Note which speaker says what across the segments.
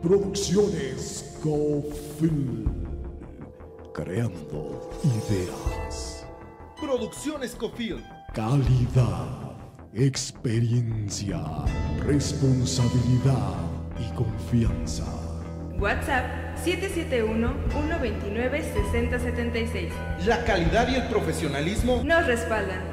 Speaker 1: Producciones Cofil. Creando ideas.
Speaker 2: Producciones Cofil.
Speaker 1: Calidad, experiencia, responsabilidad y confianza.
Speaker 3: WhatsApp 771-129-6076.
Speaker 2: La calidad y el profesionalismo
Speaker 3: nos respaldan.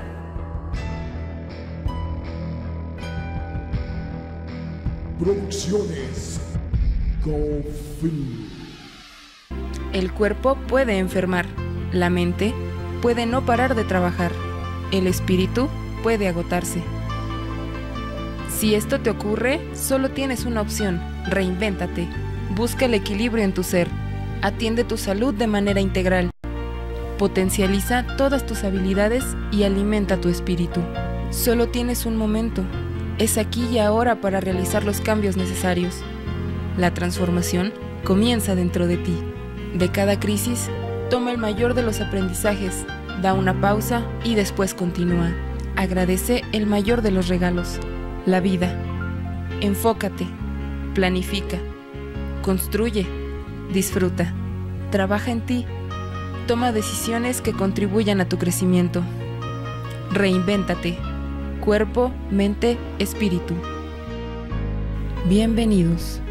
Speaker 1: Producciones Cofil.
Speaker 4: El cuerpo puede enfermar, la mente puede no parar de trabajar, el espíritu puede agotarse. Si esto te ocurre, solo tienes una opción: reinvéntate. Busca el equilibrio en tu ser, atiende tu salud de manera integral, potencializa todas tus habilidades y alimenta tu espíritu. Solo tienes un momento, es aquí y ahora para realizar los cambios necesarios. La transformación comienza dentro de ti. De cada crisis, toma el mayor de los aprendizajes, da una pausa y después continúa. Agradece el mayor de los regalos, la vida. Enfócate, planifica, construye, disfruta, trabaja en ti, toma decisiones que contribuyan a tu crecimiento. Reinvéntate, cuerpo, mente, espíritu. Bienvenidos.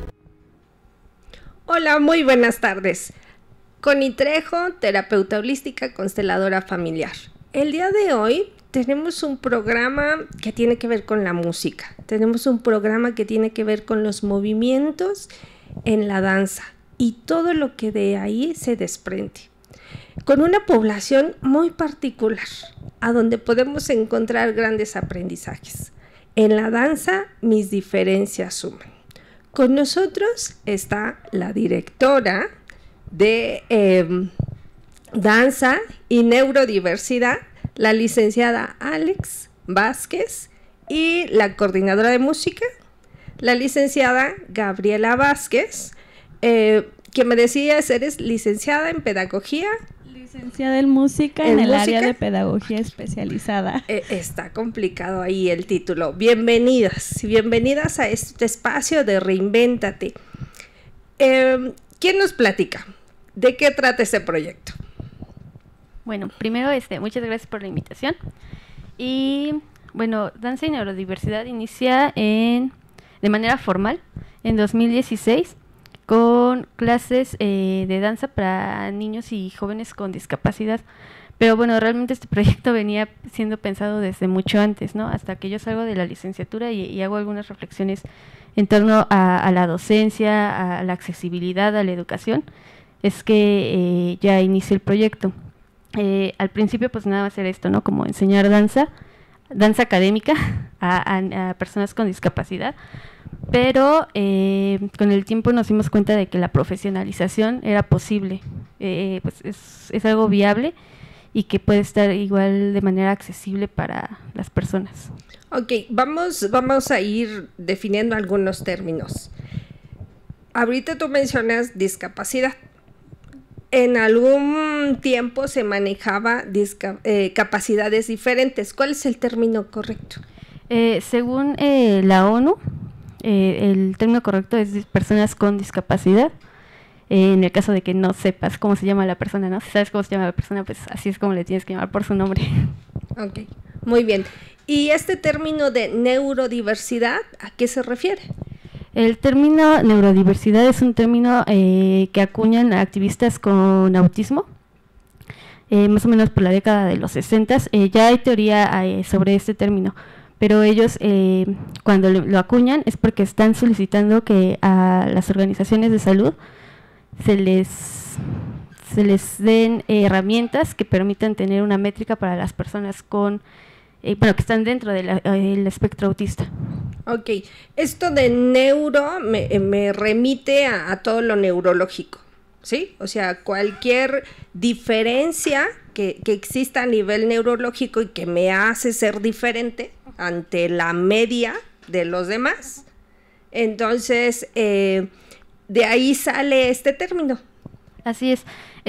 Speaker 5: Hola, muy buenas tardes. Connie Trejo, terapeuta holística, consteladora familiar. El día de hoy tenemos un programa que tiene que ver con la música. Tenemos un programa que tiene que ver con los movimientos en la danza y todo lo que de ahí se desprende. Con una población muy particular, a donde podemos encontrar grandes aprendizajes. En la danza, mis diferencias suman. Con nosotros está la directora de danza y neurodiversidad, la licenciada Alex Vázquez, y la coordinadora de música, la licenciada Gabriela Vázquez, que me decías, eres licenciada en pedagogía.
Speaker 6: Licenciada en música en el área de pedagogía especializada.
Speaker 5: Está complicado ahí el título. Bienvenidas a este espacio de Reinvéntate. ¿Quién nos platica? ¿De qué trata este proyecto?
Speaker 6: Bueno, primero muchas gracias por la invitación. Y bueno, Danza y Neurodiversidad inicia de manera formal en 2016 con clases de danza para niños y jóvenes con discapacidad. Pero bueno, realmente este proyecto venía siendo pensado desde mucho antes, ¿no? Hasta que yo salgo de la licenciatura y hago algunas reflexiones en torno a la docencia, a la accesibilidad, a la educación, es que ya inicié el proyecto. Al principio pues nada más era esto, ¿no? Como enseñar danza académica a personas con discapacidad. Pero con el tiempo nos dimos cuenta de que la profesionalización era posible, pues es algo viable y que puede estar igual de manera accesible para las personas.
Speaker 5: Ok, vamos a ir definiendo algunos términos. Ahorita tú mencionas discapacidad. En algún tiempo se manejaba capacidades diferentes. ¿Cuál es el término correcto?
Speaker 6: Según la ONU, el término correcto es personas con discapacidad. En el caso de que no sepas cómo se llama la persona, ¿no? Si sabes cómo se llama la persona, pues así es como le tienes que llamar, por su nombre.
Speaker 5: Ok, muy bien. ¿Y este término de neurodiversidad, a qué se refiere?
Speaker 6: El término neurodiversidad es un término que acuñan activistas con autismo, más o menos por la década de los 60. Ya hay teoría sobre este término, pero ellos cuando lo acuñan es porque están solicitando que a las organizaciones de salud se les den herramientas que permitan tener una métrica para las personas con que están dentro del espectro autista.
Speaker 5: Ok, esto de neuro me remite a todo lo neurológico, ¿sí? O sea, cualquier diferencia que exista a nivel neurológico y que me hace ser diferente ante la media de los demás. Entonces, de ahí sale este término.
Speaker 6: Así es.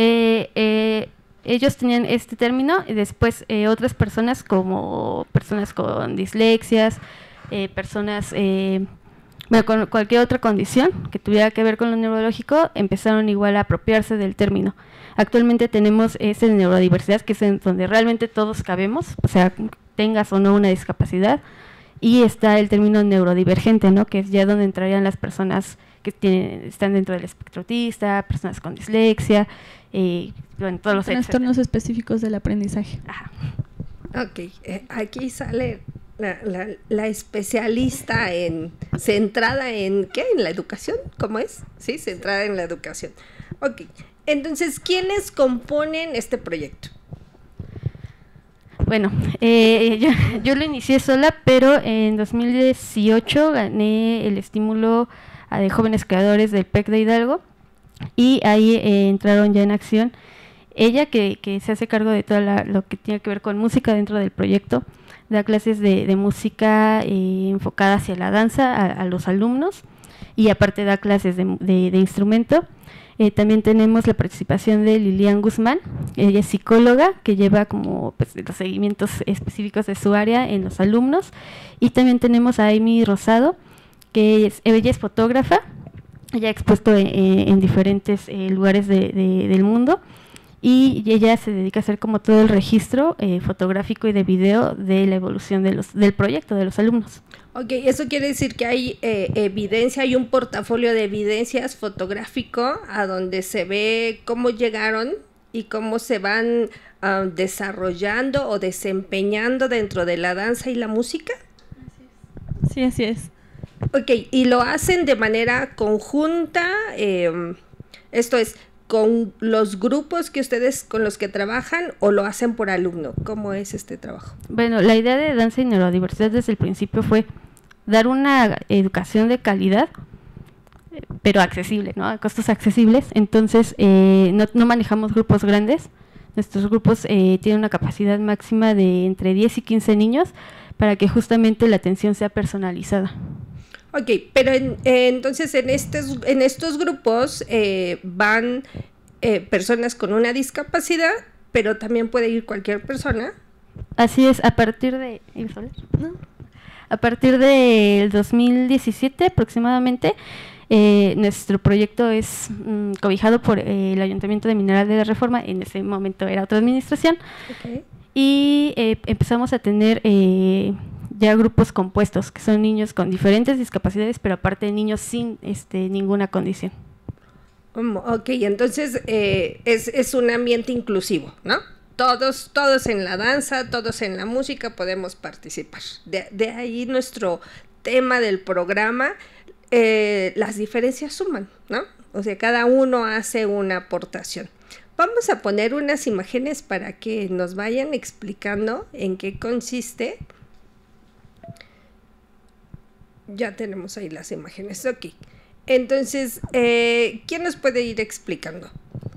Speaker 6: Ellos tenían este término y después otras personas como personas con dislexias, personas bueno, con cualquier otra condición que tuviera que ver con lo neurológico, empezaron igual a apropiarse del término. Actualmente tenemos ese de neurodiversidad, que es en donde realmente todos cabemos, o sea, tengas o no una discapacidad, y está el término neurodivergente, ¿no? Que es ya donde entrarían las personas que están dentro del espectro autista, personas con dislexia, bueno, todos los
Speaker 7: trastornos específicos del aprendizaje.
Speaker 6: Ajá.
Speaker 5: Ok, aquí sale la especialista centrada en, ¿qué? ¿En la educación? ¿Cómo es? Sí, centrada en la educación. Ok, entonces, ¿quiénes componen este proyecto?
Speaker 6: Bueno, yo lo inicié sola, pero en 2018 gané el estímulo de jóvenes creadores del PEC de Hidalgo, y ahí entraron ya en acción ella, que se hace cargo de todo lo que tiene que ver con música dentro del proyecto. Da clases de música enfocada hacia la danza a los alumnos, y aparte da clases de instrumento. También tenemos la participación de Lilian Guzmán, ella es psicóloga, que lleva como pues, los seguimientos específicos de su área en los alumnos. Y también tenemos a Amy Rosado, que ella es fotógrafa, ella ha expuesto en diferentes lugares del mundo, y ella se dedica a hacer como todo el registro fotográfico y de video de la evolución del proyecto de los alumnos.
Speaker 5: Ok, eso quiere decir que hay evidencia, hay un portafolio de evidencias fotográfico a donde se ve cómo llegaron y cómo se van desarrollando o desempeñando dentro de la danza y la música.
Speaker 7: Sí, así es.
Speaker 5: Ok, y lo hacen de manera conjunta, esto es, con los grupos que ustedes con los que trabajan, o lo hacen por alumno. ¿Cómo es este trabajo?
Speaker 6: Bueno, la idea de danza y neurodiversidad desde el principio fue dar una educación de calidad, pero accesible, ¿no? A costos accesibles. Entonces, no manejamos grupos grandes. Nuestros grupos tienen una capacidad máxima de entre 10 y 15 niños, para que justamente la atención sea personalizada.
Speaker 5: Ok, pero entonces en estos grupos van personas con una discapacidad, pero también puede ir cualquier persona.
Speaker 6: Así es, a partir de... ¿no? A partir del 2017 aproximadamente, nuestro proyecto es cobijado por el Ayuntamiento de Mineral de la Reforma. En ese momento era otra administración. Okay. Y empezamos a tener ya grupos compuestos, que son niños con diferentes discapacidades, pero aparte de niños sin ninguna condición.
Speaker 5: Ok, entonces es un ambiente inclusivo, ¿no? Todos en la danza, todos en la música podemos participar. De ahí nuestro tema del programa, las diferencias suman, ¿no? O sea, cada uno hace una aportación. Vamos a poner unas imágenes para que nos vayan explicando en qué consiste. Ya tenemos ahí las imágenes, ok. Entonces, ¿quién nos puede ir explicando?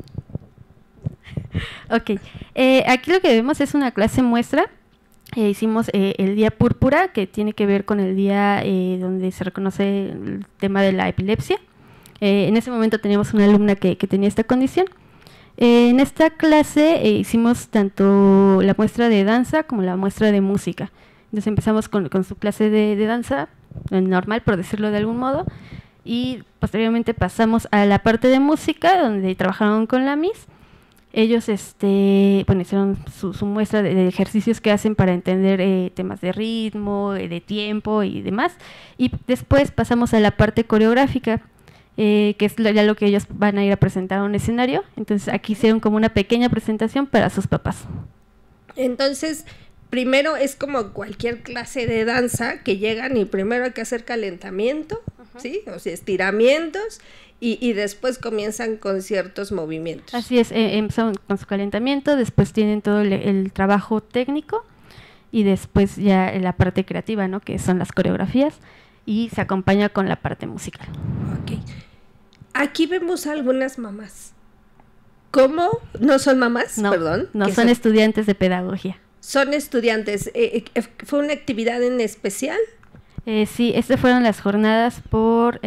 Speaker 6: Ok, aquí lo que vemos es una clase muestra. Hicimos el Día Púrpura, que tiene que ver con el día donde se reconoce el tema de la epilepsia. En ese momento teníamos una alumna que tenía esta condición. En esta clase hicimos tanto la muestra de danza como la muestra de música. Entonces empezamos con su clase de danza, normal por decirlo de algún modo, y posteriormente pasamos a la parte de música, donde trabajaron con la Miss. Ellos bueno, hicieron su muestra de ejercicios que hacen para entender temas de ritmo, de tiempo y demás. Y después pasamos a la parte coreográfica, que es ya lo que ellos van a ir a presentar a un escenario. Entonces aquí hicieron como una pequeña presentación para sus papás.
Speaker 5: Entonces, primero es como cualquier clase de danza, que llegan y primero hay que hacer calentamiento, ¿sí? O sea, estiramientos, y después comienzan con ciertos movimientos.
Speaker 6: Así es, empezaron con su calentamiento, después tienen todo el trabajo técnico, y después ya la parte creativa, ¿no? Que son las coreografías, y se acompaña con la parte musical.
Speaker 5: Ok. Aquí vemos algunas mamás. ¿Cómo? ¿No son mamás?
Speaker 6: No,
Speaker 5: perdón.
Speaker 6: No, son estudiantes de pedagogía.
Speaker 5: Son estudiantes. ¿Fue una actividad en especial?
Speaker 6: Sí, estas fueron las jornadas por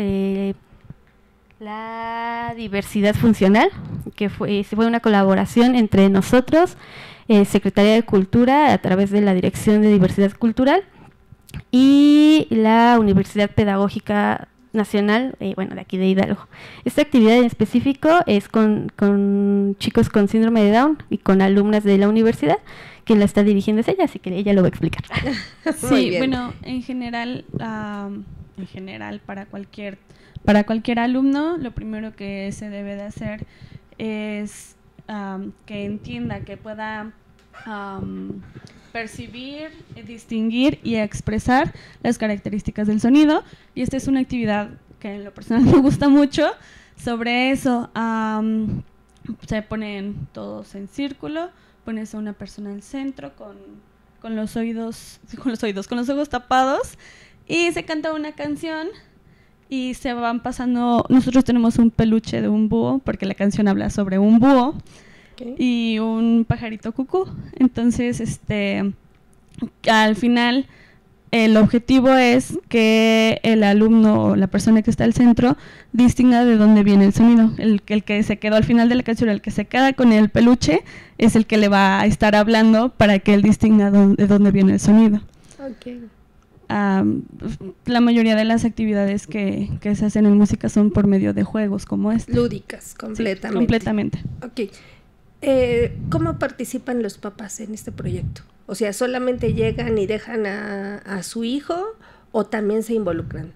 Speaker 6: la diversidad funcional, que fue una colaboración entre nosotros, Secretaría de Cultura, a través de la Dirección de Diversidad Cultural, y la Universidad Pedagógica nacional, bueno, de aquí de Hidalgo. Esta actividad en específico es con chicos con síndrome de Down y con alumnas de la universidad. Quien la está dirigiendo es ella, así que ella lo va a explicar.
Speaker 5: Muy
Speaker 7: Sí,
Speaker 5: bien.
Speaker 7: bueno, en general para cualquier alumno, lo primero que se debe de hacer es que entienda, que pueda percibir, distinguir y expresar las características del sonido. Y esta es una actividad que en lo personal me gusta mucho. Sobre eso, se ponen todos en círculo, pones a una persona al centro con los ojos tapados, y se canta una canción y se van pasando. Nosotros tenemos un peluche de un búho, porque la canción habla sobre un búho.
Speaker 5: Ok.
Speaker 7: Y un pajarito cucú. Entonces, al final, el objetivo es que el alumno o la persona que está al centro distinga de dónde viene el sonido. El que se quedó al final de la canción, el que se queda con el peluche, es el que le va a estar hablando para que él distinga de dónde viene el sonido.
Speaker 5: Ok.
Speaker 7: La mayoría de las actividades que se hacen en música son por medio de juegos como este.
Speaker 5: Lúdicas,
Speaker 7: Sí,
Speaker 5: completamente.
Speaker 7: completamente.
Speaker 5: Ok. ¿Cómo participan los papás en este proyecto? O sea, ¿solamente llegan y dejan a su hijo o también se involucran?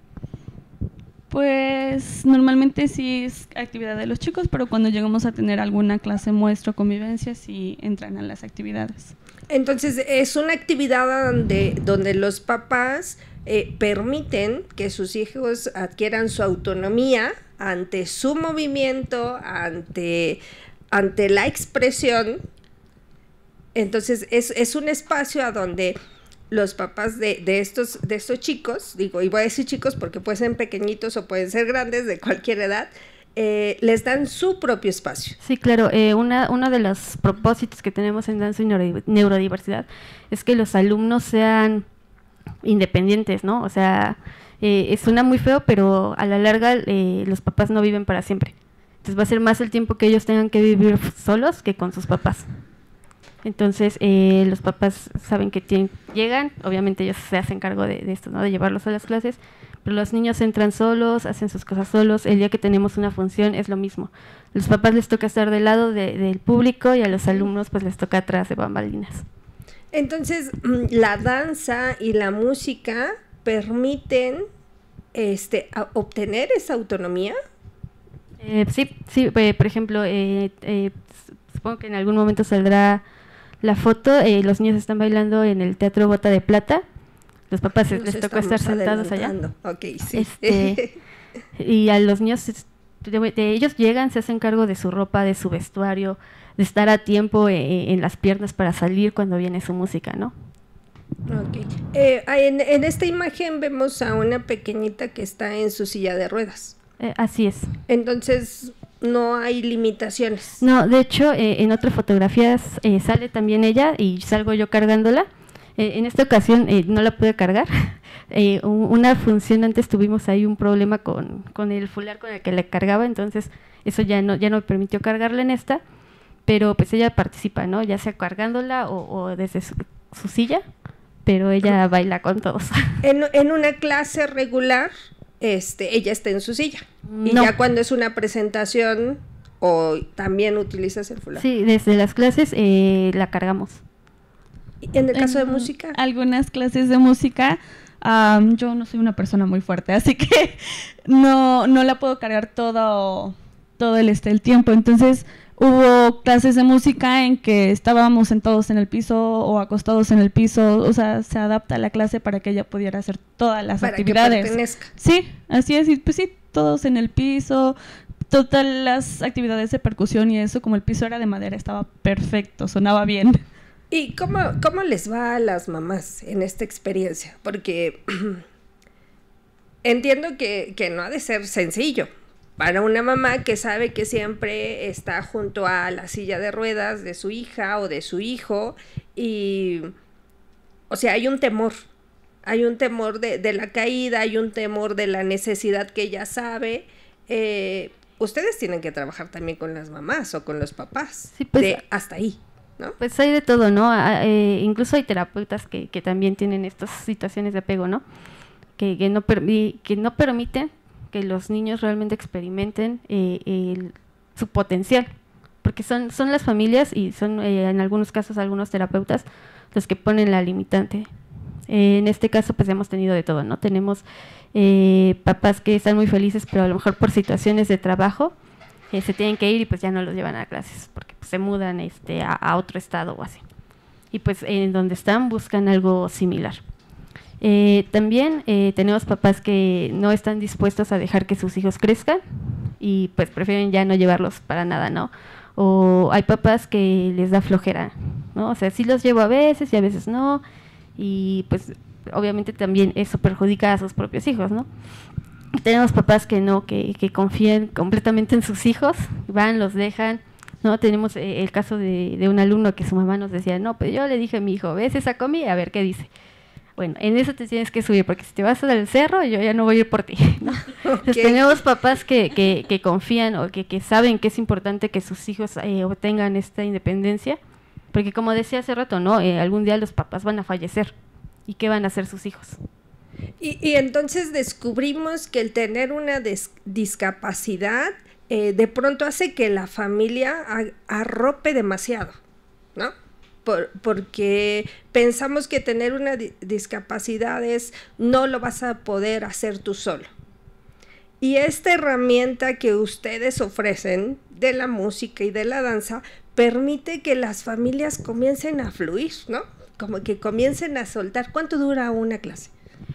Speaker 7: Pues normalmente sí es actividad de los chicos, pero cuando llegamos a tener alguna clase muestra o convivencia, sí entran a las actividades.
Speaker 5: Entonces, es una actividad donde los papás permiten que sus hijos adquieran su autonomía ante su movimiento, ante la expresión. Entonces, es un espacio a donde los papás de estos chicos, digo, y voy a decir chicos porque pueden ser pequeñitos o pueden ser grandes, de cualquier edad, les dan su propio espacio.
Speaker 6: Sí, claro. Uno de los propósitos que tenemos en Danza y Neurodiversidad es que los alumnos sean independientes, ¿no? O sea, suena muy feo, pero a la larga los papás no viven para siempre. Entonces va a ser más el tiempo que ellos tengan que vivir solos que con sus papás. Entonces los papás saben que llegan, obviamente ellos se hacen cargo de esto, ¿no? De llevarlos a las clases, pero los niños entran solos, hacen sus cosas solos. El día que tenemos una función es lo mismo. A los papás les toca estar del lado del público y a los alumnos pues les toca atrás de bambalinas.
Speaker 5: Entonces, la danza y la música permiten obtener esa autonomía.
Speaker 6: Sí, por ejemplo, supongo que en algún momento saldrá la foto. Los niños están bailando en el Teatro Bota de Plata. Los papás les tocó estar sentados allá.
Speaker 5: Ok, sí.
Speaker 6: Y a los niños, ellos llegan, se hacen cargo de su ropa, de su vestuario, de estar a tiempo en las piernas para salir cuando viene su música, ¿no?
Speaker 5: Ok. En esta imagen vemos a una pequeñita que está en su silla de ruedas.
Speaker 6: Así es.
Speaker 5: Entonces, no hay limitaciones.
Speaker 6: No, de hecho, en otras fotografías sale también ella y salgo yo cargándola. En esta ocasión no la pude cargar. Una función antes tuvimos ahí un problema con el fular con el que le cargaba, entonces eso ya no me permitió cargarla en esta, pero pues ella participa, ¿no? Ya sea cargándola o desde su silla, pero ella baila con todos.
Speaker 5: En una clase regular, ella está en su silla. Y
Speaker 6: No.
Speaker 5: ya cuando es una presentación, o también utilizas el fular.
Speaker 6: Sí, desde las clases la cargamos.
Speaker 5: ¿Y en el caso de música?
Speaker 7: Algunas clases de música, yo no soy una persona muy fuerte, así que no la puedo cargar todo el tiempo. Entonces hubo clases de música en que estábamos sentados en el piso o acostados en el piso. O sea, se adapta a la clase para que ella pudiera hacer todas las
Speaker 5: Para
Speaker 7: actividades.
Speaker 5: que pertenezca.
Speaker 7: Sí, así es. Y pues sí, todos en el piso, todas las actividades de percusión y eso, como el piso era de madera, estaba perfecto, sonaba bien.
Speaker 5: ¿Y cómo les va a las mamás en esta experiencia? Porque entiendo que no ha de ser sencillo para una mamá que sabe que siempre está junto a la silla de ruedas de su hija o de su hijo y, o sea, hay un temor de la caída, hay un temor de la necesidad que ella sabe. Ustedes tienen que trabajar también con las mamás o con los papás,
Speaker 6: Sí, pues,
Speaker 5: hasta ahí, ¿no?
Speaker 6: Pues hay de todo, ¿no? Incluso hay terapeutas que también tienen estas situaciones de apego, ¿no? Que no permiten que los niños realmente experimenten su potencial, porque son las familias y son en algunos casos algunos terapeutas los que ponen la limitante. En este caso pues hemos tenido de todo, ¿no? Tenemos papás que están muy felices, pero a lo mejor por situaciones de trabajo se tienen que ir y pues ya no los llevan a clases porque pues, se mudan a otro estado o así. Y pues en donde están buscan algo similar. También tenemos papás que no están dispuestos a dejar que sus hijos crezcan y pues prefieren ya no llevarlos para nada, ¿no? O hay papás que les da flojera, ¿no? O sea, sí los llevo a veces y a veces no, y pues obviamente también eso perjudica a sus propios hijos, ¿no? Tenemos papás que no, que confían completamente en sus hijos, van, los dejan, ¿no? Tenemos el caso de un alumno que su mamá nos decía, no, pues yo le dije a mi hijo, ves esa comida, a ver qué dice. Bueno, en eso te tienes que subir, porque si te vas al cerro, yo ya no voy a ir por ti, ¿no? Entonces, tenemos papás que confían o que saben que es importante que sus hijos obtengan esta independencia, porque como decía hace rato, ¿no? Algún día los papás van a fallecer, ¿y qué van a hacer sus hijos?
Speaker 5: Y entonces descubrimos que el tener una discapacidad de pronto hace que la familia arrope demasiado, ¿no? Porque pensamos que tener una discapacidad no lo vas a poder hacer tú solo. Y esta herramienta que ustedes ofrecen de la música y de la danza permite que las familias comiencen a fluir, ¿no? Como que comiencen a soltar. ¿Cuánto dura una clase?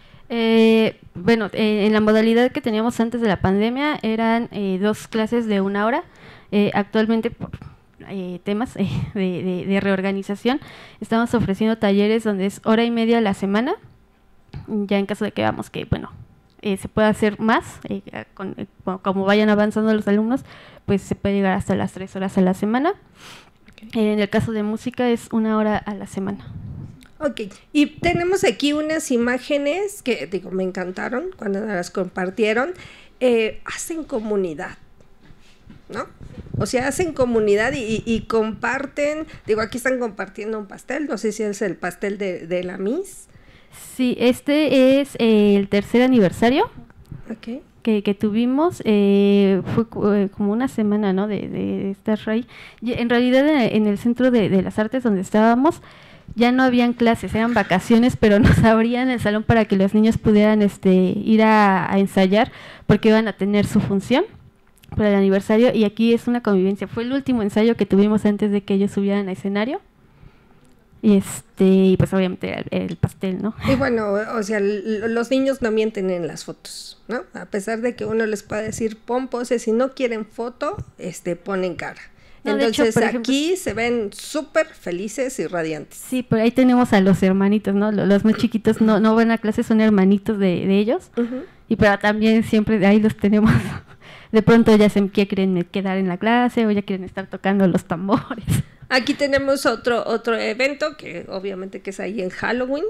Speaker 6: Bueno, en la modalidad que teníamos antes de la pandemia eran 2 clases de 1 hora. Actualmente por temas de reorganización estamos ofreciendo talleres donde es 1 hora y media a la semana, ya en caso de que veamos que bueno se puede hacer más, como vayan avanzando los alumnos, pues se puede llegar hasta las 3 horas a la semana. En el caso de música es 1 hora a la semana.
Speaker 5: Ok, y tenemos aquí unas imágenes que, digo, me encantaron cuando las compartieron. Hacen comunidad, ¿no? O sea, hacen comunidad y comparten, digo, aquí están compartiendo un pastel, no sé si es el pastel de la Miss.
Speaker 6: Sí, este es el 3er aniversario.
Speaker 5: Ok.
Speaker 6: Que tuvimos, fue como una semana, ¿no? de estar ahí. Y en realidad en el Centro de las Artes donde estábamos ya no habían clases, eran vacaciones, pero nos abrían el salón para que los niños pudieran ir a ensayar, porque iban a tener su función para el aniversario, y aquí es una convivencia. Fue el último ensayo que tuvimos antes de que ellos subieran a escenario. Y pues obviamente el pastel, ¿no?
Speaker 5: Y bueno, o sea, los niños no mienten en las fotos, ¿no? A pesar de que uno les pueda decir pon pose, si no quieren foto, ponen cara. No, entonces hecho, ejemplo, aquí se ven súper felices y radiantes.
Speaker 6: Sí, por ahí tenemos a los hermanitos, ¿no? Los más chiquitos no van a clase, son hermanitos de ellos. Y pero también siempre ahí los tenemos. De pronto ya se quieren quedar en la clase o ya quieren estar tocando los tambores.
Speaker 5: Aquí tenemos otro evento que obviamente que es ahí en Halloween.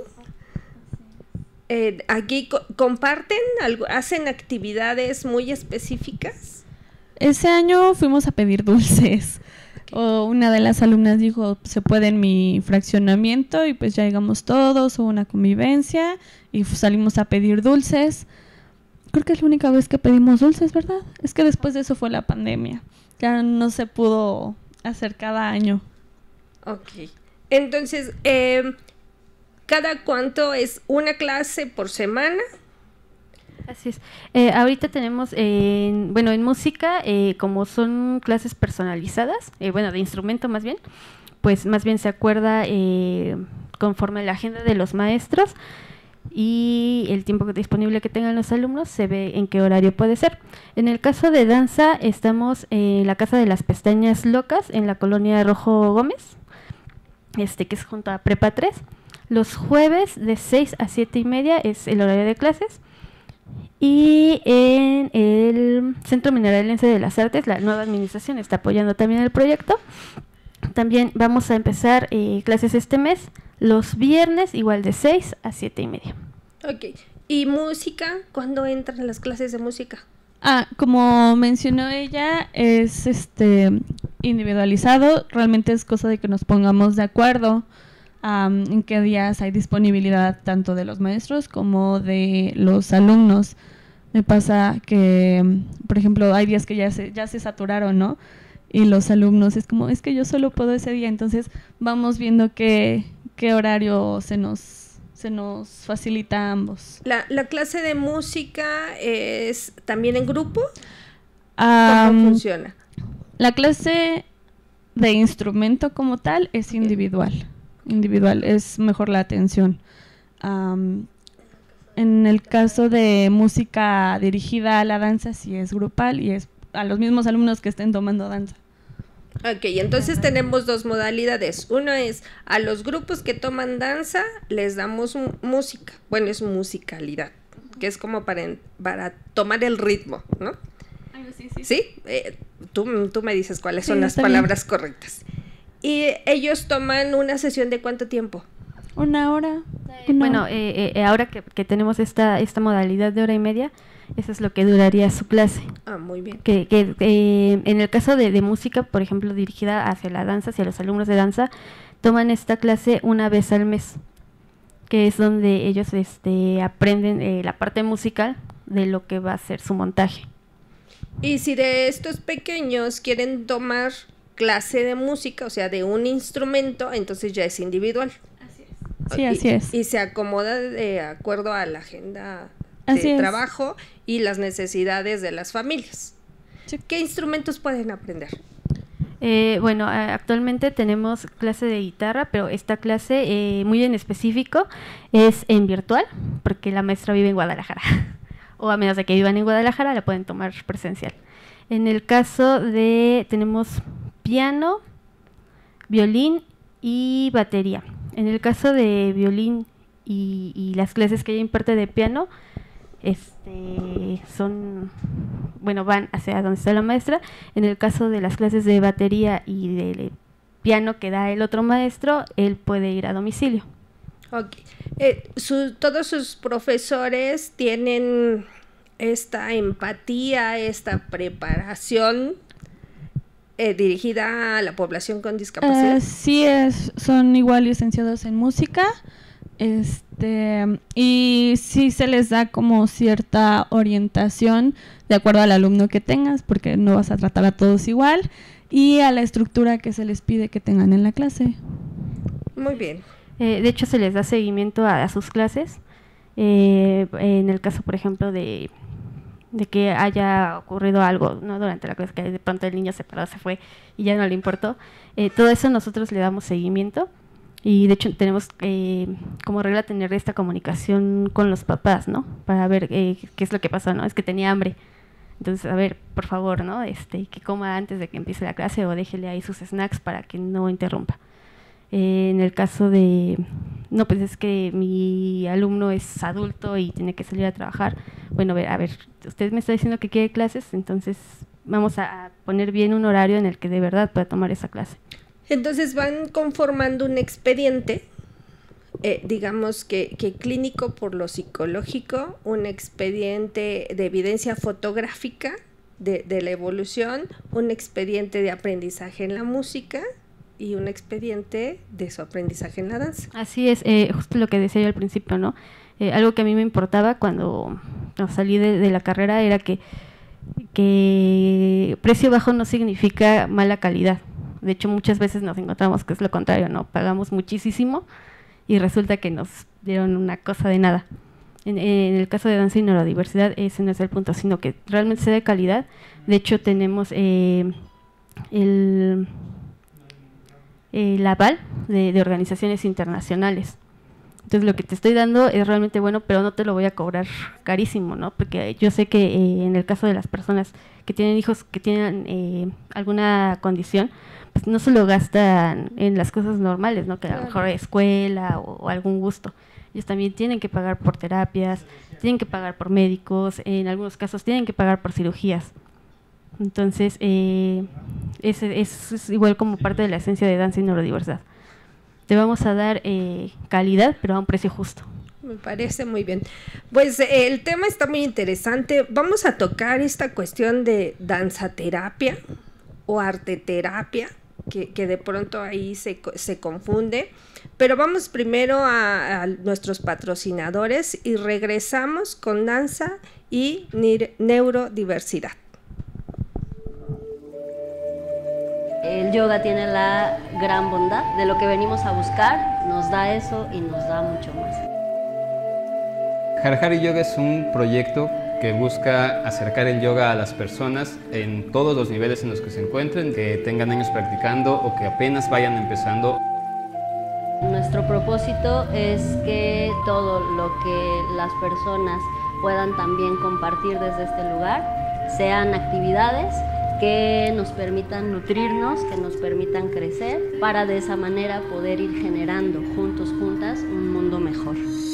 Speaker 5: Aquí comparten algo, hacen actividades muy específicas.
Speaker 7: Ese año fuimos a pedir dulces. Una de las alumnas dijo, se puede en mi fraccionamiento, y pues ya llegamos todos, hubo una convivencia y salimos a pedir dulces. Creo que es la única vez que pedimos dulces, ¿verdad? Es que después de eso fue la pandemia. Ya no se pudo hacer cada año.
Speaker 5: Ok. Entonces, ¿cada cuánto es una clase por semana?
Speaker 6: Así es. Ahorita tenemos, en música, como son clases personalizadas, de instrumento más bien, pues más bien se acuerda conforme la agenda de los maestros y el tiempo disponible que tengan los alumnos, se ve en qué horario puede ser. En el caso de danza, estamos en la Casa de las Pestañas Locas, en la colonia Rojo Gómez, que es junto a Prepa 3. Los jueves de 6 a 7:30 es el horario de clases. Y en el Centro Mineralense de las Artes, la nueva administración está apoyando también el proyecto. También vamos a empezar clases este mes, los viernes, igual de 6 a 7:30.
Speaker 5: Ok. ¿Y música? ¿Cuándo entran las clases de música?
Speaker 7: Como mencionó ella, es individualizado. Realmente es cosa de que nos pongamos de acuerdo en qué días hay disponibilidad tanto de los maestros como de los alumnos. Me pasa que, por ejemplo, hay días que ya se saturaron, ¿no? Y los alumnos es como, es que yo solo puedo ese día, entonces vamos viendo qué horario se nos facilita a ambos.
Speaker 5: ¿La clase de música es también en grupo? ¿Cómo funciona?
Speaker 7: La clase de instrumento como tal es individual. Individual, es mejor la atención. En el caso de música dirigida a la danza, sí es grupal y es a los mismos alumnos que estén tomando danza.
Speaker 5: Ok, entonces tenemos dos modalidades. Uno es a los grupos que toman danza les damos música. Bueno, es musicalidad, que es como para tomar el ritmo, ¿no? ¿Sí? Tú me dices cuáles son las palabras correctas. Y ellos toman una sesión de ¿cuánto tiempo?
Speaker 7: 1 hora.
Speaker 6: Bueno, ahora que tenemos esta modalidad de 1 hora y media, eso es lo que duraría su clase.
Speaker 5: Ah, muy bien.
Speaker 6: Que en el caso de música, por ejemplo, dirigida hacia la danza, hacia los alumnos de danza, toman esta clase 1 vez al mes, que es donde ellos aprenden la parte musical de lo que va a ser su montaje.
Speaker 5: Y si de estos pequeños quieren tomar clase de música, o sea, de un instrumento, entonces ya es individual.
Speaker 7: Así es. Sí, así es.
Speaker 5: Y se acomoda de acuerdo a la agenda
Speaker 7: así
Speaker 5: de
Speaker 7: es.
Speaker 5: trabajo y las necesidades de las familias.
Speaker 7: Sí.
Speaker 5: ¿Qué instrumentos pueden aprender?
Speaker 6: Bueno, actualmente tenemos clase de guitarra, pero esta clase muy en específico es en virtual, porque la maestra vive en Guadalajara. O a menos de que vivan en Guadalajara, la pueden tomar presencial. En el caso tenemos piano, violín y batería. En el caso de violín y las clases que ella imparte de piano, van hacia donde está la maestra. En el caso de las clases de batería y de piano que da el otro maestro, él puede ir a domicilio.
Speaker 5: Ok. Todos sus profesores tienen esta empatía, esta preparación dirigida a la población con discapacidad.
Speaker 7: Sí, son igual licenciados en música, y sí se les da como cierta orientación de acuerdo al alumno que tengas, porque no vas a tratar a todos igual, y a la estructura que se les pide que tengan en la clase.
Speaker 5: Muy bien.
Speaker 6: De hecho, se les da seguimiento a sus clases. En el caso, por ejemplo, de que haya ocurrido algo, ¿no?, durante la clase, que de pronto el niño se paró, se fue y ya no le importó. Todo eso nosotros le damos seguimiento y de hecho tenemos como regla tener esta comunicación con los papás, ¿no?, para ver qué es lo que pasó, ¿no? Es que tenía hambre. Entonces, a ver, por favor, ¿no?, que coma antes de que empiece la clase o déjele ahí sus snacks para que no interrumpa. En el caso de, no, pues es que mi alumno es adulto y tiene que salir a trabajar. Bueno, a ver, usted me está diciendo que quiere clases, entonces vamos a poner bien un horario en el que de verdad pueda tomar esa clase.
Speaker 5: Entonces van conformando un expediente, digamos que clínico por lo psicológico, un expediente de evidencia fotográfica de la evolución, un expediente de aprendizaje en la música y un expediente de su aprendizaje en la danza.
Speaker 6: Así es, justo lo que decía yo al principio, ¿no? Algo que a mí me importaba cuando salí de la carrera era que precio bajo no significa mala calidad. De hecho, muchas veces nos encontramos que es lo contrario, ¿no? Pagamos muchísimo y resulta que nos dieron una cosa de nada. En el caso de danza y neurodiversidad, ese no es el punto, sino que realmente sea de calidad. De hecho, tenemos el aval de organizaciones internacionales. Entonces lo que te estoy dando es realmente bueno, pero no te lo voy a cobrar carísimo, ¿no? Porque yo sé que en el caso de las personas que tienen hijos que tienen alguna condición, pues no se lo gastan en las cosas normales, ¿no? Que a lo mejor escuela o algún gusto. Ellos también tienen que pagar por terapias, tienen que pagar por médicos, en algunos casos tienen que pagar por cirugías. Entonces, es igual como parte de la esencia de danza y neurodiversidad. Te vamos a dar calidad, pero a un precio justo.
Speaker 5: Me parece muy bien. Pues el tema está muy interesante. Vamos a tocar esta cuestión de danzaterapia o arteterapia, que de pronto ahí se confunde. Pero vamos primero a nuestros patrocinadores y regresamos con danza y neurodiversidad.
Speaker 8: El yoga tiene la gran bondad de lo que venimos a buscar, nos da eso y nos da mucho más.
Speaker 9: Hara Hari Yoga es un proyecto que busca acercar el yoga a las personas en todos los niveles en los que se encuentren, que tengan años practicando o que apenas vayan empezando.
Speaker 8: Nuestro propósito es que todo lo que las personas puedan también compartir desde este lugar sean actividades que nos permitan nutrirnos, que nos permitan crecer, para de esa manera poder ir generando juntos, juntas, un mundo mejor.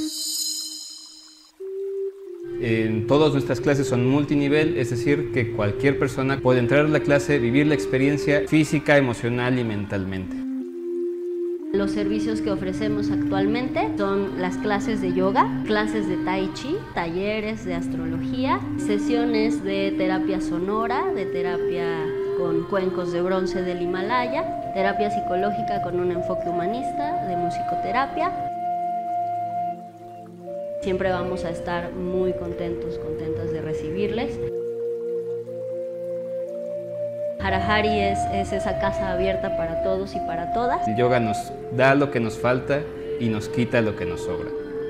Speaker 9: En todas nuestras clases son multinivel, es decir, que cualquier persona puede entrar a la clase, vivir la experiencia física, emocional y mentalmente.
Speaker 8: Los servicios que ofrecemos actualmente son las clases de yoga, clases de tai chi, talleres de astrología, sesiones de terapia sonora, de terapia con cuencos de bronce del Himalaya, terapia psicológica con un enfoque humanista, de musicoterapia. Siempre vamos a estar muy contentas de recibirles. Hara Hari es esa casa abierta para todos y para todas.
Speaker 9: El yoga nos da lo que nos falta y nos quita lo que nos sobra.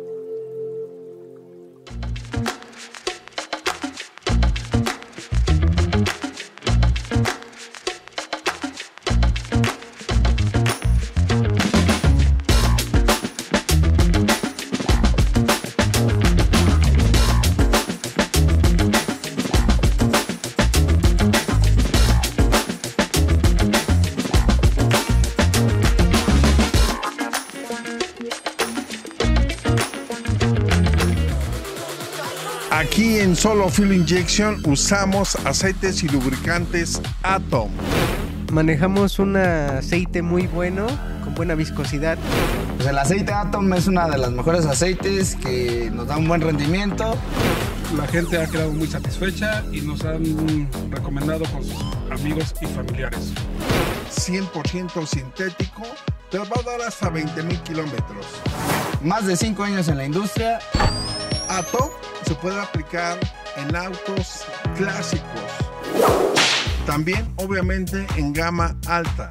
Speaker 10: Aquí en Solo Fuel Injection usamos aceites y lubricantes Atom.
Speaker 11: Manejamos un aceite muy bueno, con buena viscosidad.
Speaker 12: Pues el aceite Atom es una de las mejores aceites que nos da un buen rendimiento.
Speaker 13: La gente ha quedado muy satisfecha y nos han recomendado con sus amigos y familiares.
Speaker 10: 100% sintético, te va a dar hasta 20,000 kilómetros.
Speaker 12: Más de 5 años en la industria.
Speaker 10: Atom se puede aplicar en autos clásicos. También, obviamente, en gama alta.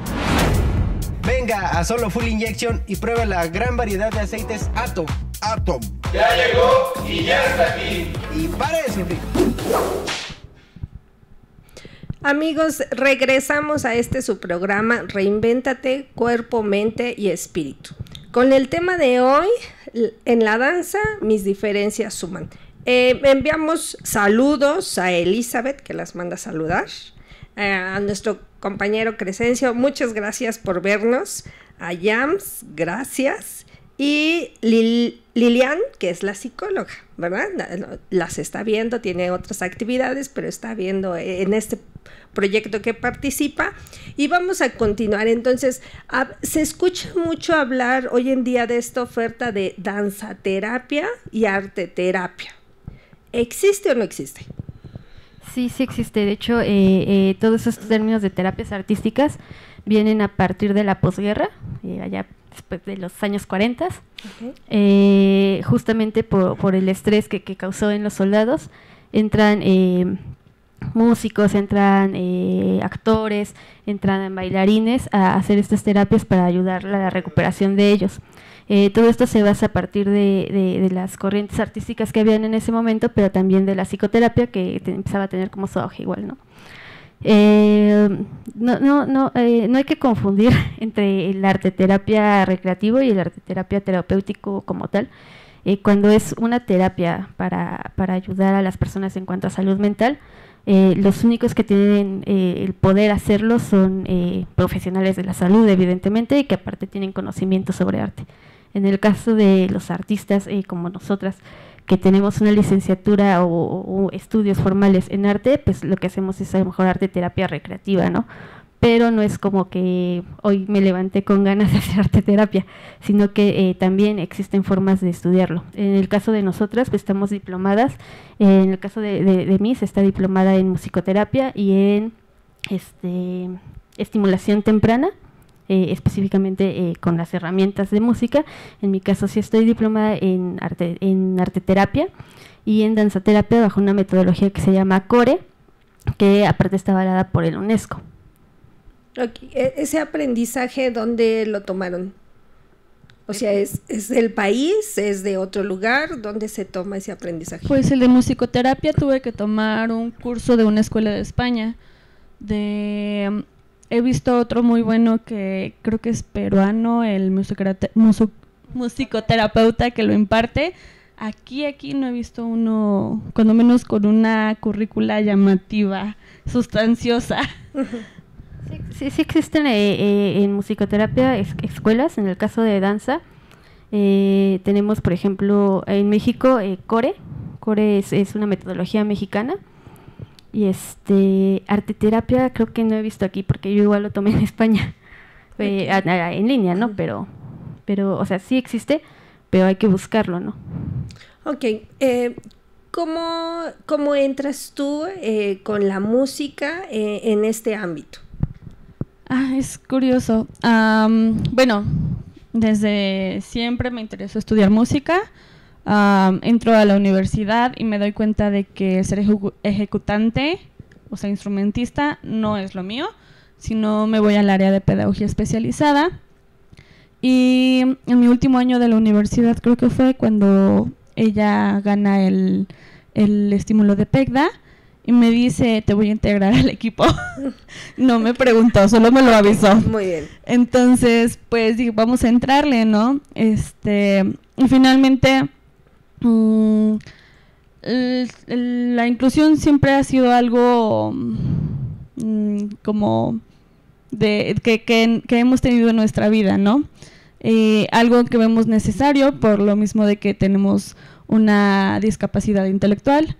Speaker 11: Venga a Solo Fuel Injection y prueba la gran variedad de aceites Atom.
Speaker 10: Atom.
Speaker 2: Ya llegó y ya está aquí.
Speaker 11: Y para de sufrir.
Speaker 5: Amigos, regresamos a su programa Reinvéntate, Cuerpo, Mente y Espíritu. Con el tema de hoy, en la danza, mis diferencias suman. Enviamos saludos a Elizabeth, que las manda a saludar, a nuestro compañero Crescencio, muchas gracias por vernos, a Yams, gracias, y Lilian, que es la psicóloga, ¿verdad? Las está viendo, tiene otras actividades, pero está viendo en este proyecto que participa, y vamos a continuar. Entonces, se escucha mucho hablar hoy en día de esta oferta de danzaterapia y arteterapia. ¿Existe o no existe?
Speaker 6: Sí, sí existe. De hecho, todos esos términos de terapias artísticas vienen a partir de la posguerra, allá después de los años 40, justamente por el estrés que causó en los soldados. Entran músicos, entran actores, entran bailarines a hacer estas terapias para ayudar a la recuperación de ellos. Todo esto se basa a partir de las corrientes artísticas que habían en ese momento, pero también de la psicoterapia, que empezaba a tener como su auge igual, ¿no? No hay que confundir entre el arteterapia recreativo y el arteterapia terapéutico como tal. Cuando es una terapia para ayudar a las personas en cuanto a salud mental, los únicos que tienen el poder hacerlo son profesionales de la salud, evidentemente, y que aparte tienen conocimiento sobre arte. En el caso de los artistas como nosotras, que tenemos una licenciatura o estudios formales en arte, pues lo que hacemos es a lo mejor arte terapia recreativa, ¿no? Pero no es como que hoy me levanté con ganas de hacer arte terapia, sino que también existen formas de estudiarlo. En el caso de nosotras, pues estamos diplomadas. En el caso de mí, se está diplomada en musicoterapia y en estimulación temprana, específicamente con las herramientas de música. En mi caso sí estoy diplomada en arteterapia y en danzaterapia bajo una metodología que se llama CORE, que aparte está avalada por el UNESCO.
Speaker 5: Okay. ¿Ese aprendizaje dónde lo tomaron? O sea, ¿es del país? ¿Es de otro lugar? ¿Dónde se toma ese aprendizaje?
Speaker 7: Pues el de musicoterapia tuve que tomar un curso de una escuela de España. He visto otro muy bueno que creo que es peruano, el musicoterapeuta que lo imparte. Aquí no he visto uno, cuando menos con una currícula llamativa, sustanciosa.
Speaker 6: Sí existen en musicoterapia escuelas. En el caso de danza tenemos, por ejemplo, en México CORE es una metodología mexicana, y arteterapia creo que no he visto aquí porque yo igual lo tomé en España, en línea, ¿no? Pero o sea, sí existe, pero hay que buscarlo, ¿no?
Speaker 5: Ok, ¿cómo entras tú con la música en este ámbito?
Speaker 7: Es curioso. Bueno, desde siempre me interesó estudiar música. Entro a la universidad y me doy cuenta de que ser ejecutante, o sea, instrumentista, no es lo mío, sino me voy al área de pedagogía especializada. Y en mi último año de la universidad creo que fue cuando ella gana el estímulo de PECDA y me dice, te voy a integrar al equipo. No me preguntó, solo me lo avisó.
Speaker 5: Muy bien.
Speaker 7: Entonces, pues dije, vamos a entrarle, ¿no? Y finalmente la inclusión siempre ha sido algo como que hemos tenido en nuestra vida, ¿no? Algo que vemos necesario por lo mismo de que tenemos una discapacidad intelectual,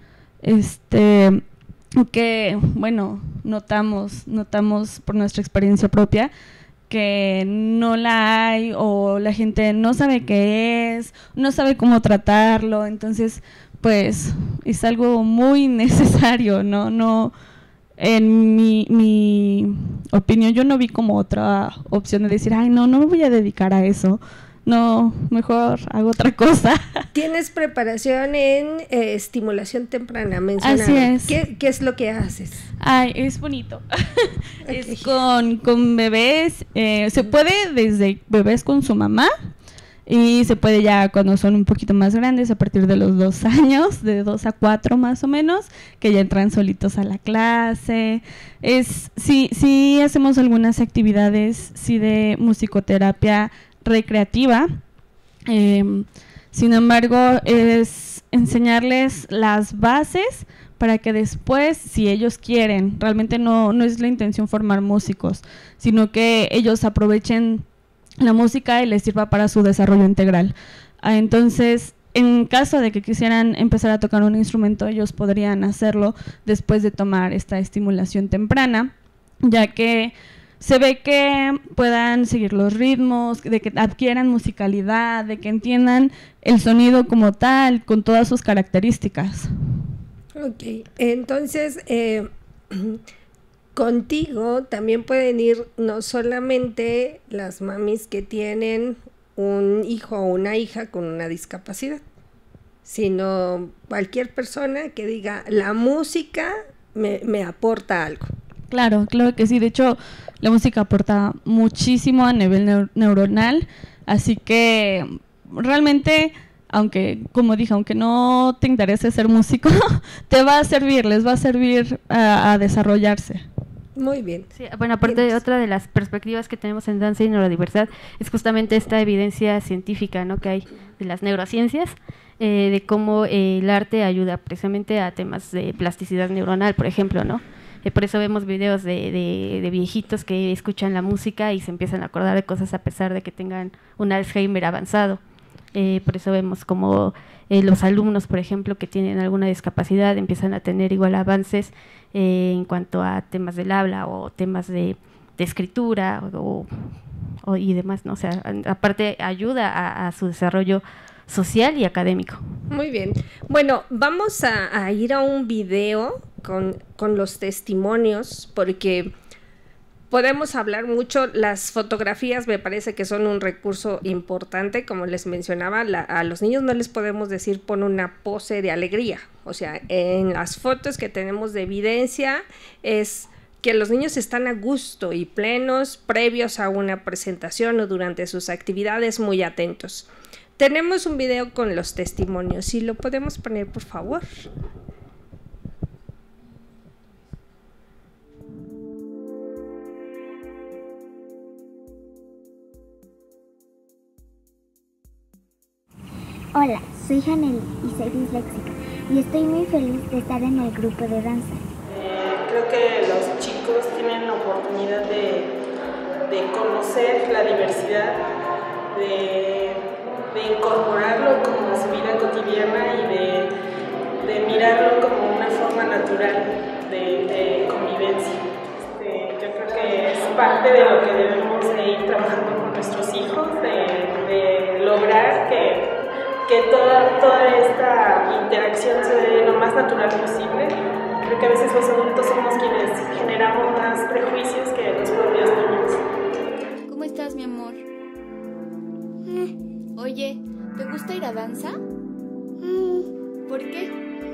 Speaker 7: que bueno, notamos por nuestra experiencia propia que no la hay, o la gente no sabe qué es, no sabe cómo tratarlo. Entonces pues es algo muy necesario, no en mi opinión yo no vi como otra opción de decir, ay, no me voy a dedicar a eso, no, mejor hago otra cosa.
Speaker 5: Tienes preparación en estimulación temprana, mencionada.
Speaker 7: Así es.
Speaker 5: ¿Qué es lo que haces?
Speaker 7: Ay, es bonito.
Speaker 5: Okay.
Speaker 7: Es con bebés, se puede desde bebés con su mamá, y se puede ya cuando son un poquito más grandes, a partir de los 2 años, de 2 a 4 más o menos, que ya entran solitos a la clase. Sí hacemos algunas actividades, sí, de musicoterapia recreativa. Sin embargo, es enseñarles las bases para que después, si ellos quieren, realmente no es la intención formar músicos, sino que ellos aprovechen la música y les sirva para su desarrollo integral. Entonces, en caso de que quisieran empezar a tocar un instrumento, ellos podrían hacerlo después de tomar esta estimulación temprana, ya que se ve que puedan seguir los ritmos, de que adquieran musicalidad, de que entiendan el sonido como tal, con todas sus características.
Speaker 5: Ok, entonces contigo también pueden ir no solamente las mamis que tienen un hijo o una hija con una discapacidad, sino cualquier persona que diga, la música me aporta algo.
Speaker 7: Claro que sí. De hecho, la música aporta muchísimo a nivel neuronal, así que realmente, aunque, como dije, aunque no te interese ser músico, les va a servir a desarrollarse.
Speaker 5: Muy bien.
Speaker 6: Sí, bueno, aparte de otra de las perspectivas que tenemos en danza y neurodiversidad es justamente esta evidencia científica, ¿no?, que hay de las neurociencias, de cómo el arte ayuda precisamente a temas de plasticidad neuronal, por ejemplo, ¿no? Por eso vemos videos de viejitos que escuchan la música y se empiezan a acordar de cosas a pesar de que tengan un Alzheimer avanzado. Por eso vemos como los alumnos, por ejemplo, que tienen alguna discapacidad empiezan a tener igual avances en cuanto a temas del habla o temas de escritura y demás, ¿no? O sea, aparte ayuda a su desarrollo social y académico.
Speaker 5: Muy bien. Bueno, vamos a ir a un video con los testimonios, porque podemos hablar mucho. Las fotografías me parece que son un recurso importante, como les mencionaba, a los niños no les podemos decir pon una pose de alegría, o sea, en las fotos que tenemos de evidencia es que los niños están a gusto y plenos previos a una presentación o durante sus actividades, muy atentos. Tenemos un video con los testimonios, si lo podemos poner, por favor.
Speaker 14: Hola, soy Janely y soy disléxica y estoy muy feliz de estar en el grupo de danza.
Speaker 15: Creo que los chicos tienen la oportunidad de conocer la diversidad, de incorporarlo como a su vida cotidiana y de mirarlo como una forma natural de convivencia. Yo creo que es parte de lo que debemos de ir trabajando con nuestros hijos, de lograr que toda esta interacción se dé lo más natural posible. Creo que a veces los adultos somos quienes generamos más prejuicios que los propios niños.
Speaker 16: ¿Cómo estás, mi amor? Oye, ¿te gusta ir a danza? ¿Por qué?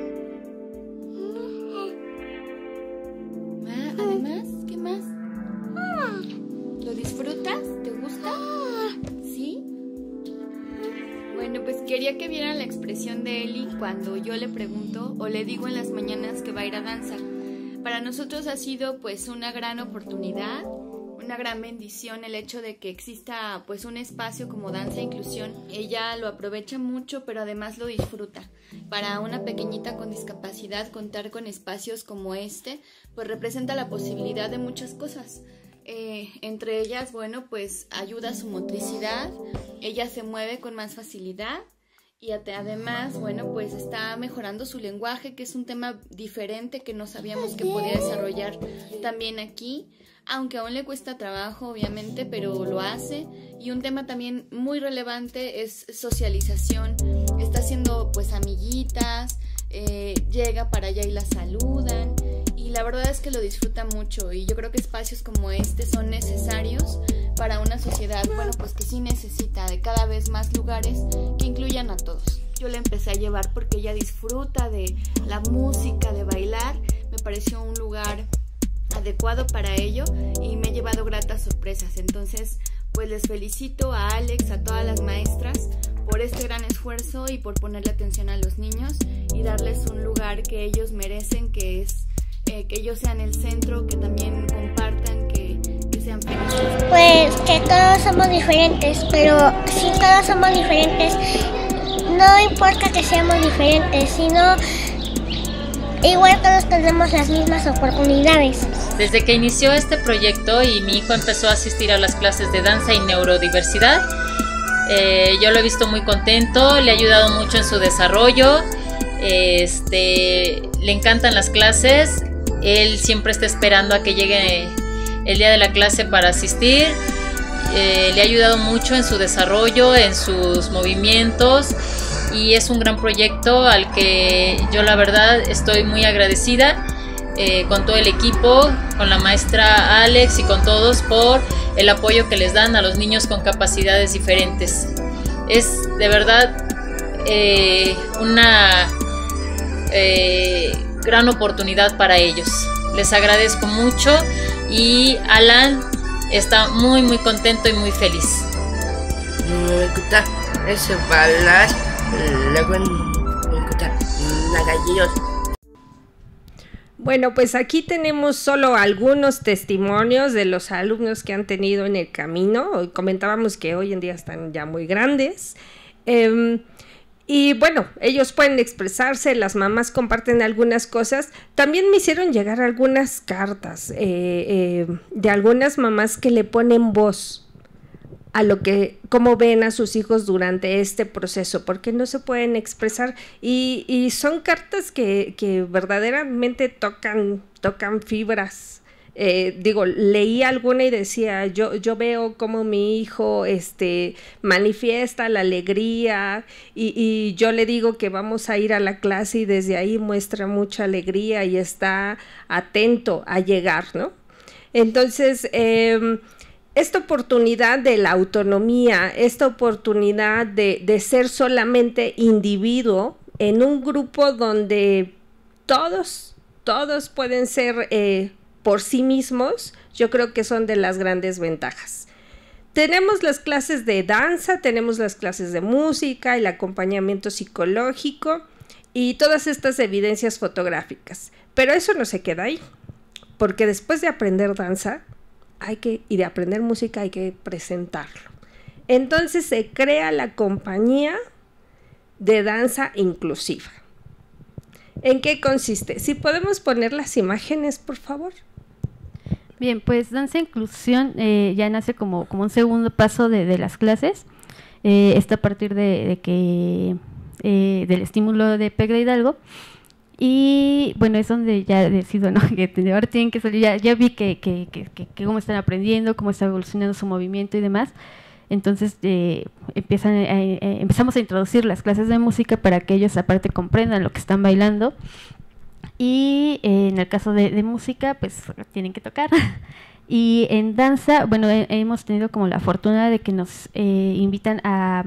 Speaker 16: Además, ¿qué más? ¿Lo disfrutas? ¿Te gusta? ¿Sí? Bueno, pues quería que vieran la expresión de Eli cuando yo le pregunto o le digo en las mañanas que va a ir a danza. Para nosotros ha sido pues una gran oportunidad, una gran bendición el hecho de que exista pues un espacio como Danza e Inclusión. Ella lo aprovecha mucho, pero además lo disfruta. Para una pequeñita con discapacidad, contar con espacios como este pues representa la posibilidad de muchas cosas. Entre ellas, bueno, pues ayuda a su motricidad, ella se mueve con más facilidad y además, bueno, pues está mejorando su lenguaje, que es un tema diferente que no sabíamos que podía desarrollar también aquí, aunque aún le cuesta trabajo, obviamente, pero lo hace. Y un tema también muy relevante es socialización, está haciendo pues amiguitas, llega para allá y la saludan. Y la verdad es que lo disfruta mucho y yo creo que espacios como este son necesarios para una sociedad, bueno, pues que sí necesita de cada vez más lugares que incluyan a todos. Yo la empecé a llevar porque ella disfruta de la música, de bailar, me pareció un lugar adecuado para ello y me he llevado gratas sorpresas. Entonces, pues les felicito a Alex, a todas las maestras por este gran esfuerzo y por ponerle atención a los niños y darles un lugar que ellos merecen, que es que ellos sean el centro, que también compartan, que sean felices.
Speaker 14: Pues que todos somos diferentes, pero si todos somos diferentes, no importa que seamos diferentes, sino igual todos tenemos las mismas oportunidades.
Speaker 17: Desde que inició este proyecto y mi hijo empezó a asistir a las clases de danza y neurodiversidad, yo lo he visto muy contento, le ha ayudado mucho en su desarrollo, le encantan las clases. Él siempre está esperando a que llegue el día de la clase para asistir. Le ha ayudado mucho en su desarrollo, en sus movimientos y es un gran proyecto al que yo la verdad estoy muy agradecida con todo el equipo, con la maestra Alex y con todos por el apoyo que les dan a los niños con capacidades diferentes. Es de verdad una gran oportunidad para ellos. Les agradezco mucho y Alan está muy contento y muy feliz.
Speaker 5: Bueno, pues aquí tenemos solo algunos testimonios de los alumnos que han tenido en el camino. Comentábamos que hoy en día están ya muy grandes. Y bueno, ellos pueden expresarse, las mamás comparten algunas cosas. También me hicieron llegar algunas cartas de algunas mamás que le ponen voz a lo que, cómo ven a sus hijos durante este proceso, porque no se pueden expresar y son cartas que verdaderamente tocan fibras. Leí alguna y decía, yo veo cómo mi hijo manifiesta la alegría y yo le digo que vamos a ir a la clase y desde ahí muestra mucha alegría y está atento a llegar, ¿no? Entonces, esta oportunidad de la autonomía, esta oportunidad de ser solamente individuo en un grupo donde todos pueden ser por sí mismos, yo creo que son de las grandes ventajas. Tenemos las clases de danza, tenemos las clases de música, el acompañamiento psicológico y todas estas evidencias fotográficas. Pero eso no se queda ahí, porque después de aprender danza y de aprender música hay que presentarlo. Entonces se crea la compañía de danza inclusiva. ¿En qué consiste? Si podemos poner las imágenes, por favor.
Speaker 6: Bien, pues Danza Inclusión ya nace como un segundo paso de las clases. Está a partir del estímulo de PEGDA Hidalgo. Y bueno, es donde ya decido, ¿no? Que ahora tienen que salir, ya vi que cómo están aprendiendo, cómo está evolucionando su movimiento y demás. Entonces empezamos a introducir las clases de música para que ellos aparte comprendan lo que están bailando. Y en el caso de música, pues tienen que tocar. Y en danza, bueno, hemos tenido como la fortuna de que nos invitan a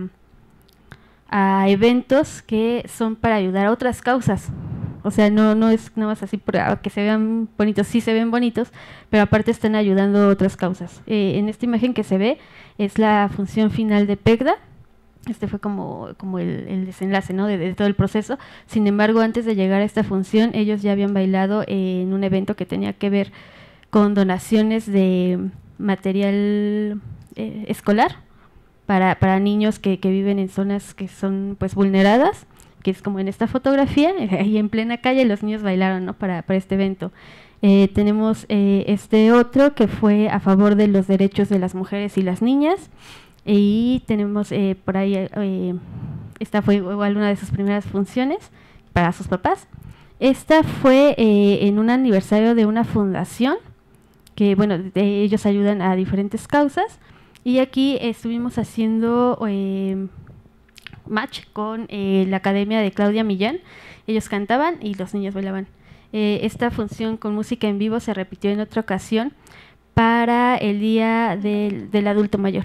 Speaker 6: eventos que son para ayudar a otras causas. O sea, no es nada más así para que se vean bonitos, sí se ven bonitos, pero aparte están ayudando a otras causas. En esta imagen que se ve es la función final de PEGDA. Este fue como el desenlace, ¿no? de todo el proceso. Sin embargo, antes de llegar a esta función, ellos ya habían bailado en un evento que tenía que ver con donaciones de material escolar para niños que viven en zonas que son pues vulneradas, que es como en esta fotografía, ahí en plena calle los niños bailaron, ¿no? para este evento. Tenemos este otro que fue a favor de los derechos de las mujeres y las niñas. Y tenemos por ahí, esta fue igual una de sus primeras funciones para sus papás. Esta fue en un aniversario de una fundación que, bueno, ellos ayudan a diferentes causas. Y aquí estuvimos haciendo match con la academia de Claudia Millán. Ellos cantaban y los niños bailaban. Esta función con música en vivo se repitió en otra ocasión para el Día del Adulto Mayor.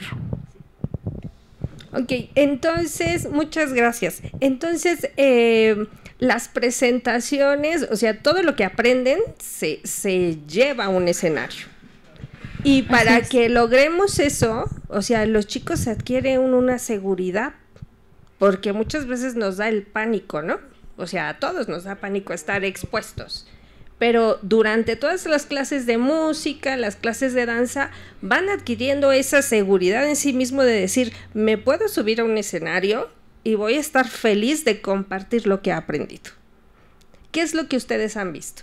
Speaker 5: Ok, entonces, muchas gracias. Entonces, las presentaciones, o sea, todo lo que aprenden se lleva a un escenario. Y para que logremos eso, o sea, los chicos adquieren una seguridad, porque muchas veces nos da el pánico, ¿no? O sea, a todos nos da pánico estar expuestos. Pero durante todas las clases de música, las clases de danza, van adquiriendo esa seguridad en sí mismo de decir, me puedo subir a un escenario y voy a estar feliz de compartir lo que he aprendido. ¿Qué es lo que ustedes han visto?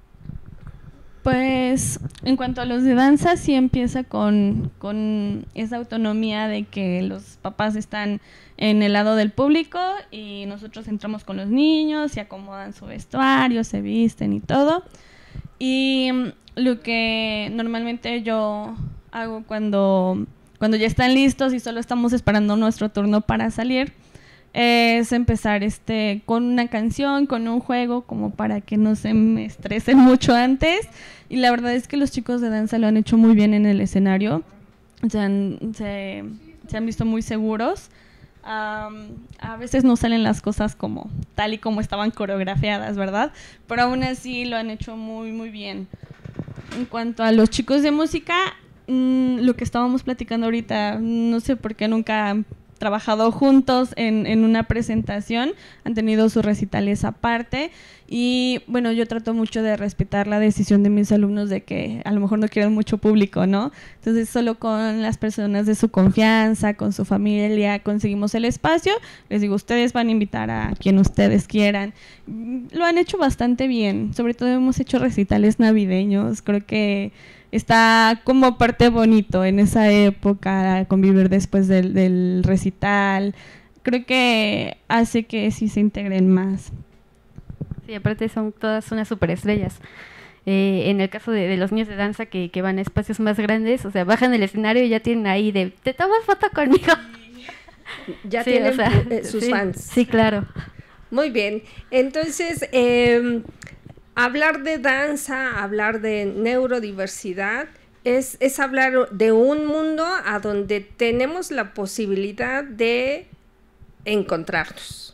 Speaker 7: Pues en cuanto a los de danza, sí empieza con esa autonomía de que los papás están en el lado del público y nosotros entramos con los niños y acomodan su vestuario, se visten y todo. Y lo que normalmente yo hago cuando ya están listos y solo estamos esperando nuestro turno para salir, es empezar con una canción, con un juego, como para que no se me estresen mucho antes. Y la verdad es que los chicos de danza lo han hecho muy bien en el escenario. Se han visto muy seguros. A veces no salen las cosas como tal y como estaban coreografiadas, ¿verdad? Pero aún así lo han hecho muy, muy bien. En cuanto a los chicos de música, lo que estábamos platicando ahorita, no sé por qué nunca han trabajado juntos en una presentación, han tenido sus recitales aparte y bueno, yo trato mucho de respetar la decisión de mis alumnos de que a lo mejor no quieren mucho público, ¿no? Entonces solo con las personas de su confianza, con su familia, conseguimos el espacio. Les digo, ustedes van a invitar a quien ustedes quieran. Lo han hecho bastante bien, sobre todo hemos hecho recitales navideños, creo que está como parte bonito en esa época, convivir después del recital. Creo que hace que sí se integren más.
Speaker 6: Sí, aparte son todas unas superestrellas. En el caso de los niños de danza que van a espacios más grandes, o sea, bajan del escenario y ya tienen ahí de, ¿te tomas foto conmigo?
Speaker 5: Ya
Speaker 6: sí,
Speaker 5: tienen
Speaker 6: o sea,
Speaker 5: sus
Speaker 6: sí,
Speaker 5: fans.
Speaker 6: Sí, claro.
Speaker 5: Muy bien. Entonces, hablar de danza, hablar de neurodiversidad, es hablar de un mundo a donde tenemos la posibilidad de encontrarnos.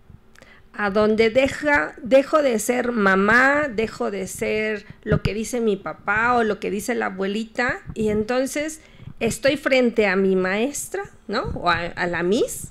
Speaker 5: A donde dejo de ser mamá, dejo de ser lo que dice mi papá o lo que dice la abuelita, y entonces estoy frente a mi maestra, ¿no? O a la Miss,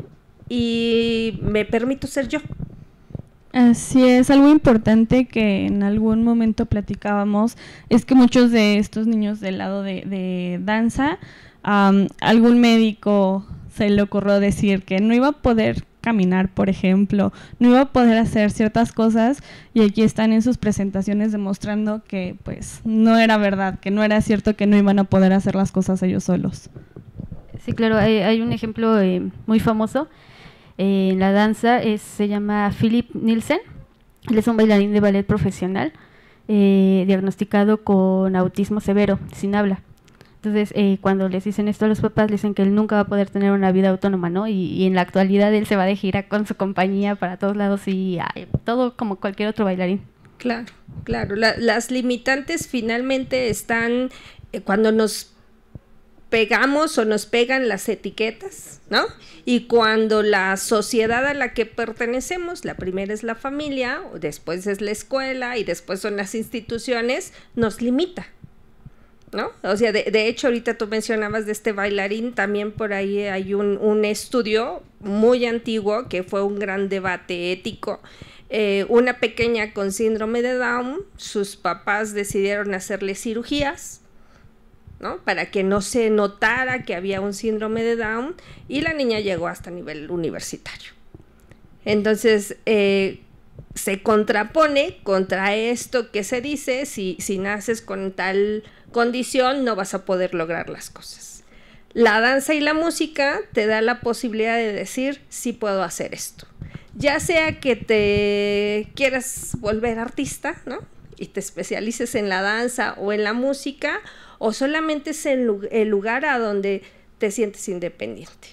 Speaker 5: y me permito ser yo.
Speaker 7: Así es, algo importante que en algún momento platicábamos es que muchos de estos niños del lado de danza, algún médico se le ocurrió decir que no iba a poder caminar, por ejemplo, no iba a poder hacer ciertas cosas, y aquí están en sus presentaciones demostrando que pues no era verdad, que no era cierto, que no iban a poder hacer las cosas ellos solos.
Speaker 6: Sí, claro, hay un ejemplo muy famoso en la danza, se llama Philip Nielsen. Él es un bailarín de ballet profesional, diagnosticado con autismo severo, sin habla. Entonces, cuando les dicen esto a los papás, les dicen que él nunca va a poder tener una vida autónoma, ¿no? Y en la actualidad él se va de gira con su compañía para todos lados y todo como cualquier otro bailarín.
Speaker 5: Claro, claro. Las limitantes finalmente están cuando nos pegamos o nos pegan las etiquetas, ¿no? Y cuando la sociedad a la que pertenecemos, la primera es la familia, después es la escuela y después son las instituciones, nos limita, ¿no? O sea, de hecho, ahorita tú mencionabas de este bailarín, también por ahí hay un estudio muy antiguo que fue un gran debate ético. Una pequeña con síndrome de Down, sus papás decidieron hacerle cirugías, ¿no? Para que no se notara que había un síndrome de Down, y la niña llegó hasta nivel universitario. Entonces, se contrapone contra esto que se dice, si naces con tal condición no vas a poder lograr las cosas. La danza y la música te da la posibilidad de decir, sí puedo hacer esto. Ya sea que te quieras volver artista, ¿no? Y te especialices en la danza o en la música, o solamente es el lugar a donde te sientes independiente.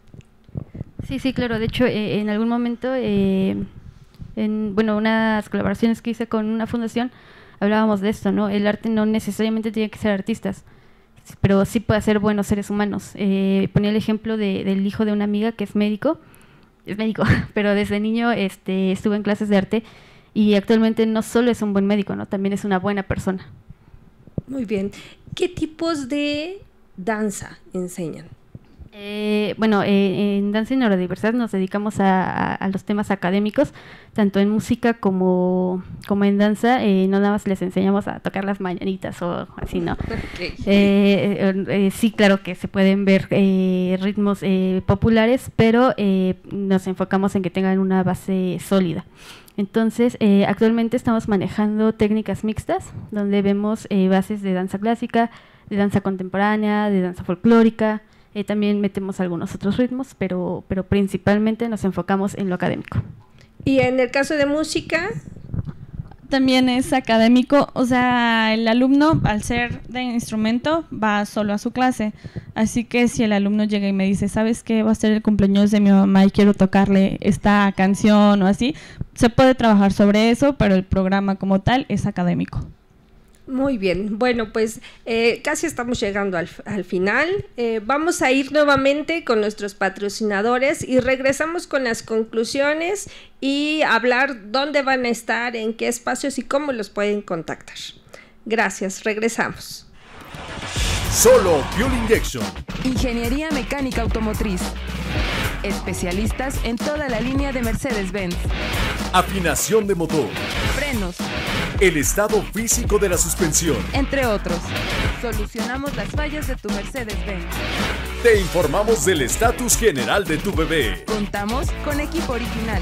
Speaker 6: Sí, claro. De hecho, en algún momento, unas colaboraciones que hice con una fundación, hablábamos de esto, ¿no? El arte no necesariamente tiene que ser artistas, pero sí puede ser buenos seres humanos. Ponía el ejemplo del hijo de una amiga que es médico, pero desde niño estuvo en clases de arte, y actualmente no solo es un buen médico, ¿no? También es una buena persona.
Speaker 5: Muy bien. ¿Qué tipos de danza enseñan?
Speaker 6: En Danza y Neurodiversidad nos dedicamos a los temas académicos, tanto en música como en danza. No nada más les enseñamos a tocar las mañanitas o así, ¿no? Okay. Sí, claro que se pueden ver ritmos populares, pero nos enfocamos en que tengan una base sólida. Entonces, actualmente estamos manejando técnicas mixtas, donde vemos bases de danza clásica, de danza contemporánea, de danza folclórica. También metemos algunos otros ritmos, pero principalmente nos enfocamos en lo académico.
Speaker 5: ¿Y en el caso de música?
Speaker 7: También es académico, o sea, el alumno, al ser de instrumento, va solo a su clase. Así que si el alumno llega y me dice, ¿sabes qué? Va a ser el cumpleaños de mi mamá y quiero tocarle esta canción o así, se puede trabajar sobre eso, pero el programa como tal es académico.
Speaker 5: Muy bien, bueno, pues casi estamos llegando al final. Vamos a ir nuevamente con nuestros patrocinadores y regresamos con las conclusiones y hablar dónde van a estar, en qué espacios y cómo los pueden contactar. Gracias, regresamos.
Speaker 18: Solo Fuel Injection.
Speaker 4: Ingeniería mecánica automotriz. Especialistas en toda la línea de Mercedes-Benz.
Speaker 18: Afinación de motor.
Speaker 4: Frenos.
Speaker 18: El estado físico de la suspensión.
Speaker 4: Entre otros. Solucionamos las fallas de tu Mercedes-Benz.
Speaker 18: Te informamos del estatus general de tu bebé.
Speaker 4: Contamos con equipo original.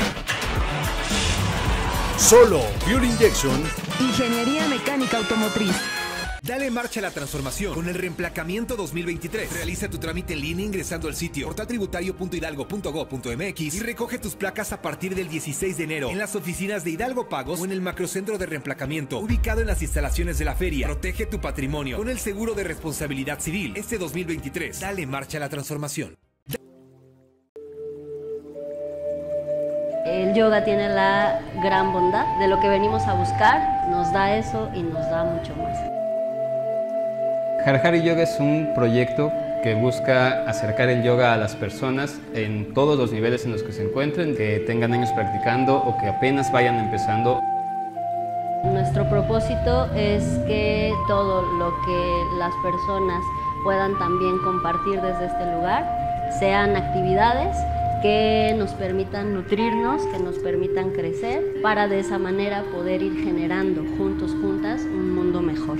Speaker 18: Solo Fuel Injection.
Speaker 4: Ingeniería mecánica automotriz.
Speaker 19: Dale marcha a la transformación con el reemplacamiento 2023. Realiza tu trámite en línea ingresando al sitio portaltributario.hidalgo.go.mx y recoge tus placas a partir del 16 de enero en las oficinas de Hidalgo Pagos o en el macrocentro de reemplacamiento ubicado en las instalaciones de la feria. Protege tu patrimonio con el seguro de responsabilidad civil. Este 2023, dale marcha a la transformación.
Speaker 8: El yoga tiene la gran bondad de lo que venimos a buscar, nos da eso y nos da mucho más.
Speaker 9: Harhari Yoga es un proyecto que busca acercar el yoga a las personas en todos los niveles en los que se encuentren, que tengan años practicando o que apenas vayan empezando.
Speaker 8: Nuestro propósito es que todo lo que las personas puedan también compartir desde este lugar sean actividades que nos permitan nutrirnos, que nos permitan crecer, para de esa manera poder ir generando juntos, juntas, un mundo mejor.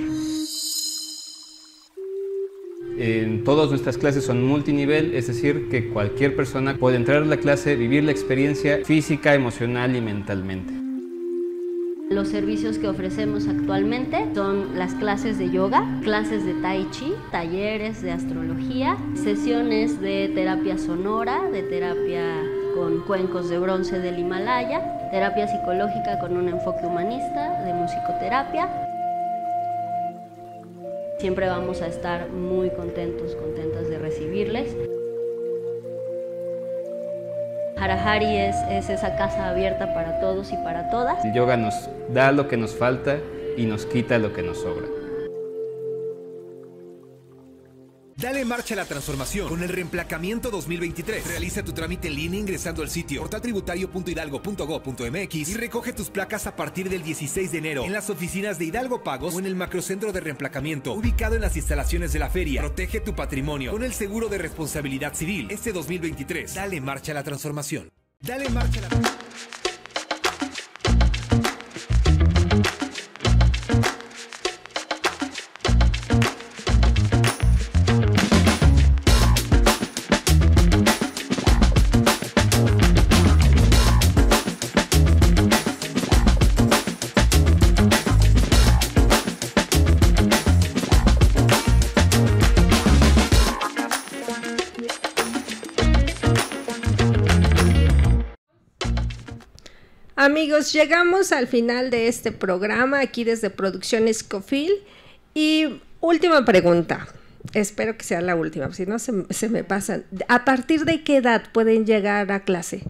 Speaker 9: En todas nuestras clases son multinivel, es decir, que cualquier persona puede entrar a la clase, vivir la experiencia física, emocional y mentalmente.
Speaker 8: Los servicios que ofrecemos actualmente son las clases de yoga, clases de tai chi, talleres de astrología, sesiones de terapia sonora, de terapia con cuencos de bronce del Himalaya, terapia psicológica con un enfoque humanista, de musicoterapia. Siempre vamos a estar muy contentos, contentas de recibirles. Harhari es esa casa abierta para todos y para todas.
Speaker 9: El yoga nos da lo que nos falta y nos quita lo que nos sobra.
Speaker 19: Dale marcha a la transformación con el Reemplacamiento 2023. Realiza tu trámite en línea ingresando al sitio portaltributario.hidalgo.gov.mx y recoge tus placas a partir del 16 de enero en las oficinas de Hidalgo Pagos o en el macrocentro de reemplacamiento ubicado en las instalaciones de la feria. Protege tu patrimonio con el seguro de responsabilidad civil. Este 2023, dale marcha a la transformación. Dale marcha a la transformación.
Speaker 5: Amigos, llegamos al final de este programa aquí desde Producciones Cofil y última pregunta, espero que sea la última, si no se me pasan. ¿A partir de qué edad pueden llegar a clase?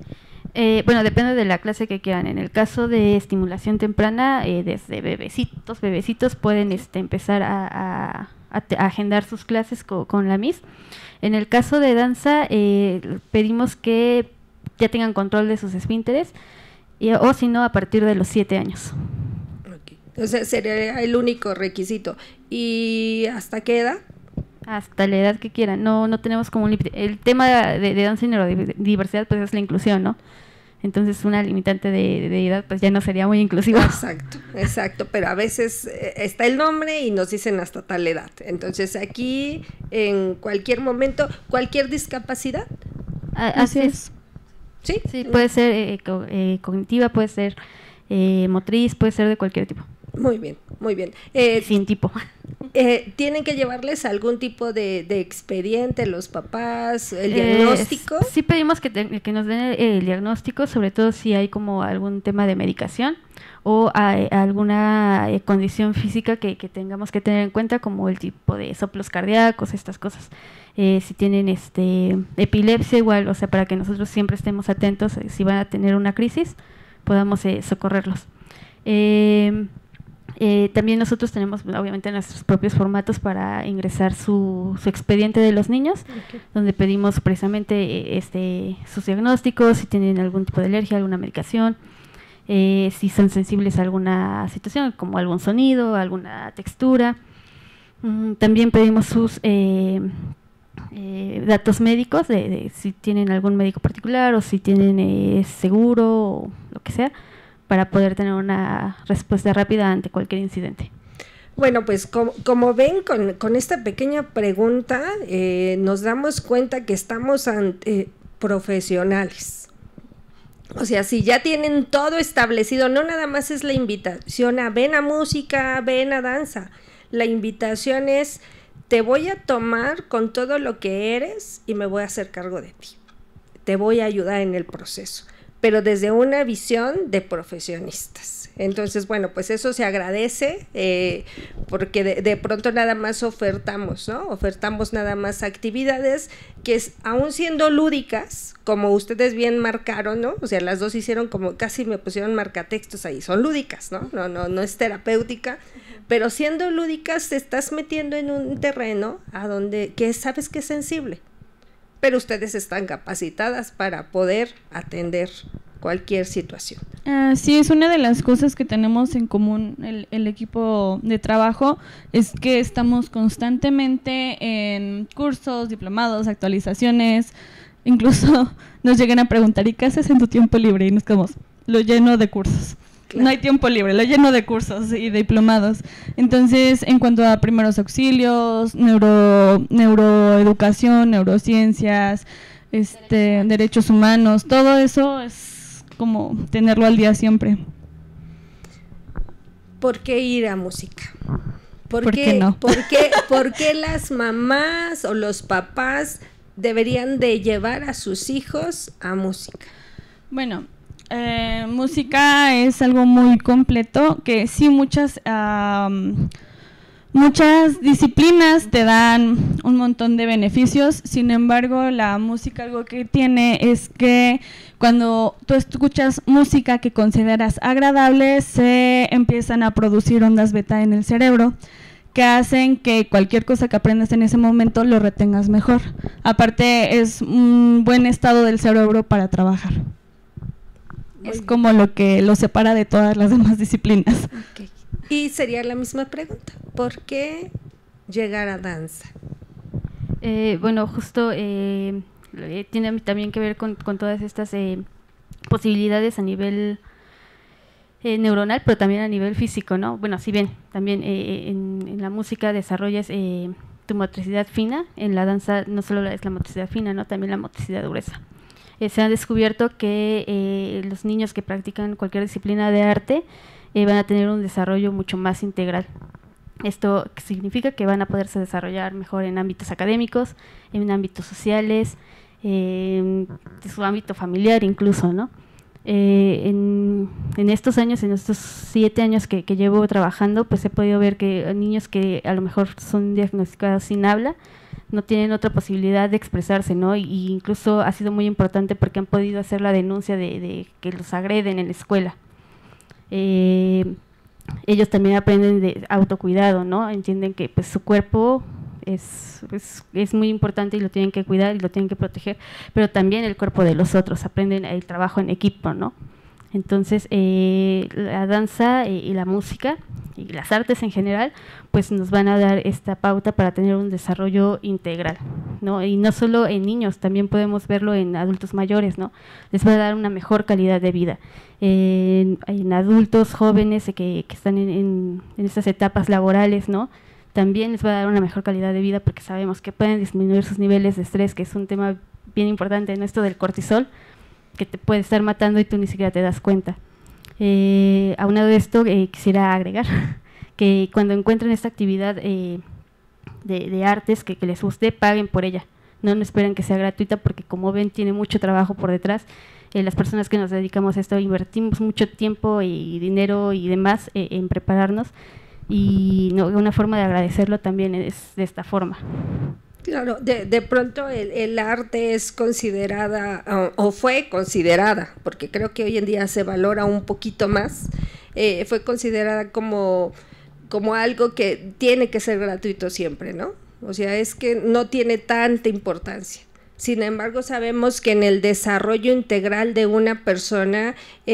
Speaker 6: Bueno, depende de la clase que quieran. En el caso de estimulación temprana, desde bebecitos pueden empezar a agendar sus clases con la Miss. En el caso de danza, pedimos que ya tengan control de sus esfínteres, o si no, a partir de los 7 años.
Speaker 5: Okay. O sea, sería el único requisito. ¿Y hasta qué edad?
Speaker 6: Hasta la edad que quieran. No tenemos como un límite. El tema de danza y neurodiversidad pues es la inclusión, ¿no? Entonces una limitante de edad pues ya no sería muy inclusiva.
Speaker 5: Exacto, pero a veces está el nombre y nos dicen hasta tal edad. Entonces aquí, en cualquier momento, cualquier discapacidad.
Speaker 6: Así es.
Speaker 5: Sí,
Speaker 6: puede ser cognitiva, puede ser motriz, puede ser de cualquier tipo.
Speaker 5: Muy bien.
Speaker 6: Sin tipo.
Speaker 5: ¿Tienen que llevarles algún tipo de expediente los papás, el diagnóstico?
Speaker 6: Sí pedimos que nos den el diagnóstico, sobre todo si hay como algún tema de medicación o alguna condición física que tengamos que tener en cuenta, como el tipo de soplos cardíacos, estas cosas. Si tienen epilepsia, igual, o sea, para que nosotros siempre estemos atentos, si van a tener una crisis, podamos socorrerlos. También nosotros tenemos obviamente nuestros propios formatos para ingresar su expediente de los niños, donde pedimos precisamente sus diagnósticos, si tienen algún tipo de alergia, alguna medicación, si son sensibles a alguna situación, como algún sonido, alguna textura. También pedimos sus datos médicos, de si tienen algún médico particular o si tienen seguro o lo que sea, para poder tener una respuesta rápida ante cualquier incidente.
Speaker 5: Bueno, pues como ven, con esta pequeña pregunta nos damos cuenta que estamos ante profesionales. O sea, si ya tienen todo establecido, no nada más es la invitación a ven a música, ven a danza. La invitación es, te voy a tomar con todo lo que eres y me voy a hacer cargo de ti. Te voy a ayudar en el proceso. pero desde una visión de profesionistas. Entonces, bueno, pues eso se agradece, porque de pronto nada más ofertamos, ¿no? Ofertamos nada más actividades que aún siendo lúdicas, como ustedes bien marcaron, ¿no? O sea, las dos hicieron como, casi me pusieron marcatextos ahí, son lúdicas, ¿no? No es terapéutica, pero siendo lúdicas te estás metiendo en un terreno que sabes que es sensible, pero ustedes están capacitadas para poder atender cualquier situación.
Speaker 7: Sí, es una de las cosas que tenemos en común el equipo de trabajo, es que estamos constantemente en cursos, diplomados, actualizaciones, incluso nos llegan a preguntar, ¿y qué haces en tu tiempo libre? Y nos quedamos, lo lleno de cursos. Claro. No hay tiempo libre, lo lleno de cursos y de diplomados. Entonces, en cuanto a primeros auxilios, neuroeducación, neurociencias, derechos humanos, todo eso es como tenerlo al día siempre.
Speaker 5: ¿Por qué ir a música?
Speaker 7: ¿Por qué no?
Speaker 5: ¿Por qué las mamás o los papás deberían de llevar a sus hijos a música?
Speaker 7: Bueno, música es algo muy completo, que sí muchas disciplinas te dan un montón de beneficios, sin embargo la música algo que tiene es que cuando tú escuchas música que consideras agradable, se empiezan a producir ondas beta en el cerebro que hacen que cualquier cosa que aprendas en ese momento lo retengas mejor. Aparte es un buen estado del cerebro para trabajar. Es como lo que lo separa de todas las demás disciplinas.
Speaker 5: Okay. Y sería la misma pregunta, ¿por qué llegar a danza?
Speaker 6: Bueno, justo tiene también que ver con todas estas posibilidades a nivel neuronal, pero también a nivel físico, ¿no? Bueno, si bien también en la música desarrollas tu motricidad fina, en la danza no solo es la motricidad fina, ¿no? También la motricidad gruesa. Se ha descubierto que los niños que practican cualquier disciplina de arte van a tener un desarrollo mucho más integral. Esto significa que van a poderse desarrollar mejor en ámbitos académicos, en ámbitos sociales, en su ámbito familiar incluso, ¿no? En estos años, en estos 7 años que llevo trabajando, pues he podido ver que niños que a lo mejor son diagnosticados sin habla, no tienen otra posibilidad de expresarse, ¿no? Y incluso ha sido muy importante porque han podido hacer la denuncia de que los agreden en la escuela. Ellos también aprenden de autocuidado, ¿no? Entienden que pues su cuerpo es muy importante y lo tienen que cuidar y lo tienen que proteger, pero también el cuerpo de los otros, aprenden el trabajo en equipo, ¿no? Entonces, la danza y la música y las artes en general, pues nos van a dar esta pauta para tener un desarrollo integral, ¿no? Y no solo en niños, también podemos verlo en adultos mayores, ¿no? Les va a dar una mejor calidad de vida. En adultos jóvenes que están en estas etapas laborales, ¿no? También les va a dar una mejor calidad de vida porque sabemos que pueden disminuir sus niveles de estrés, que es un tema bien importante en esto del cortisol, que te puede estar matando y tú ni siquiera te das cuenta. Aunado de esto, quisiera agregar que cuando encuentren esta actividad de artes que les guste, paguen por ella. No esperen que sea gratuita porque, como ven, tiene mucho trabajo por detrás. Las personas que nos dedicamos a esto invertimos mucho tiempo y dinero y demás en prepararnos, y una forma de agradecerlo también es de esta forma.
Speaker 5: Claro, de pronto el arte es considerada, o fue considerada, porque creo que hoy en día se valora un poquito más, fue considerada como algo que tiene que ser gratuito siempre, ¿no? O sea, es que no tiene tanta importancia. Sin embargo, sabemos que en el desarrollo integral de una persona,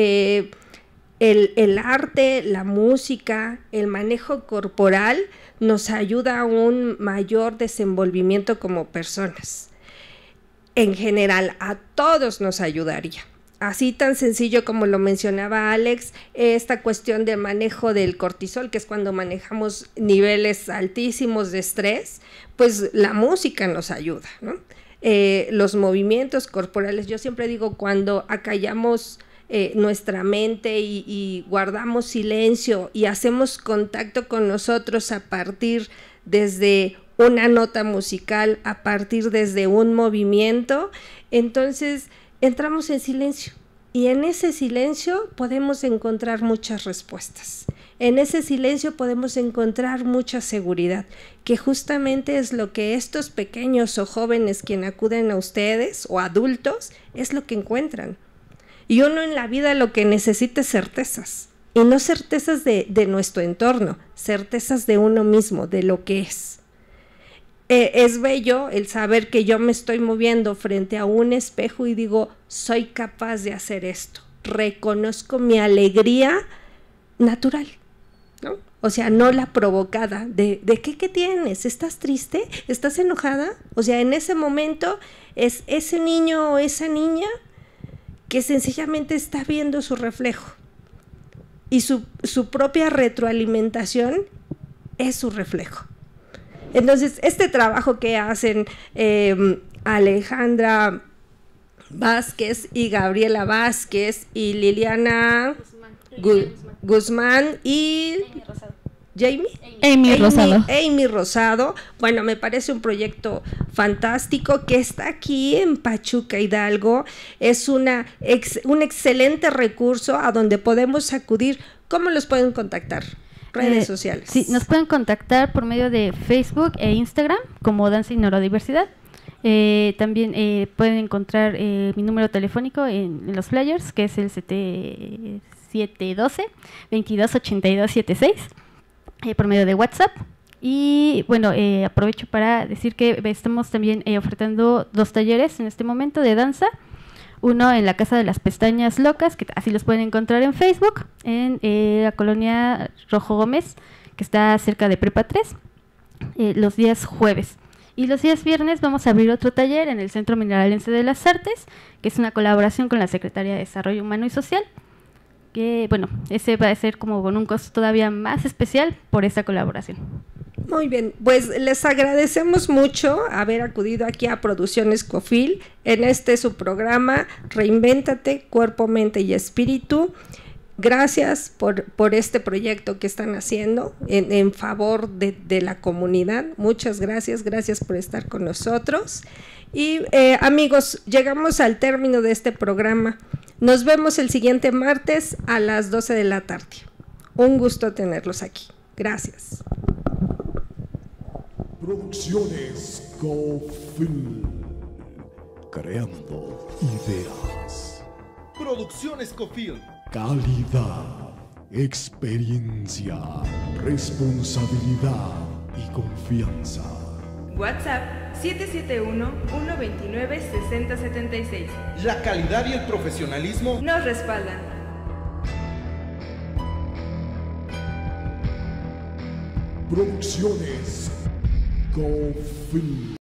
Speaker 5: el arte, la música, el manejo corporal nos ayuda a un mayor desenvolvimiento como personas. En general, a todos nos ayudaría. Así tan sencillo como lo mencionaba Alex, esta cuestión del manejo del cortisol, que es cuando manejamos niveles altísimos de estrés, pues la música nos ayuda, ¿no? Los movimientos corporales, yo siempre digo, cuando acallamos nuestra mente y guardamos silencio y hacemos contacto con nosotros a partir desde una nota musical, a partir desde un movimiento, entonces entramos en silencio Y en ese silencio podemos encontrar muchas respuestas. En ese silencio podemos encontrar mucha seguridad, que justamente es lo que estos pequeños o jóvenes quien acuden a ustedes o adultos, es lo que encuentran. Y uno en la vida lo que necesita es certezas, y no certezas de nuestro entorno, certezas de uno mismo, de lo que es. Es bello el saber que yo me estoy moviendo frente a un espejo y digo, soy capaz de hacer esto. Reconozco mi alegría natural, ¿no? O sea, no la provocada. ¿De qué tienes? ¿Estás triste? ¿Estás enojada? O sea, en ese momento es ese niño o esa niña que sencillamente está viendo su reflejo. Y su propia retroalimentación es su reflejo. Entonces, este trabajo que hacen Alejandra Vázquez y Gabriela Vázquez y Liliana Guzmán y Amy Rosado. Bueno, me parece un proyecto fantástico que está aquí en Pachuca, Hidalgo. Es un excelente recurso a donde podemos acudir. ¿Cómo los pueden contactar? Redes sociales.
Speaker 6: Sí, nos pueden contactar por medio de Facebook e Instagram como Danza y Neurodiversidad. También pueden encontrar mi número telefónico en los flyers, que es el 712-228276, por medio de WhatsApp. Y bueno, aprovecho para decir que estamos también ofertando 2 talleres en este momento de danza. Uno en la Casa de las Pestañas Locas, que así los pueden encontrar en Facebook, en la colonia Rojo Gómez, que está cerca de Prepa 3, los días jueves. Y los días viernes vamos a abrir otro taller en el Centro Mineralense de las Artes, que es una colaboración con la Secretaría de Desarrollo Humano y Social, que bueno, ese va a ser como con un costo todavía más especial por esta colaboración.
Speaker 5: Muy bien, pues les agradecemos mucho haber acudido aquí a Producciones Cofil en su programa Reinvéntate, Cuerpo, Mente y Espíritu. Gracias por este proyecto que están haciendo en favor de la comunidad. Muchas gracias por estar con nosotros. Y amigos, llegamos al término de este programa. Nos vemos el siguiente martes a las 12 de la tarde. Un gusto tenerlos aquí. Gracias.
Speaker 1: Producciones Cofil, creando ideas.
Speaker 18: Producciones Cofil.
Speaker 1: Calidad, experiencia, responsabilidad y confianza.
Speaker 3: WhatsApp 771-129-6076.
Speaker 18: La calidad y el profesionalismo
Speaker 3: nos respaldan.
Speaker 1: Producciones Cofil.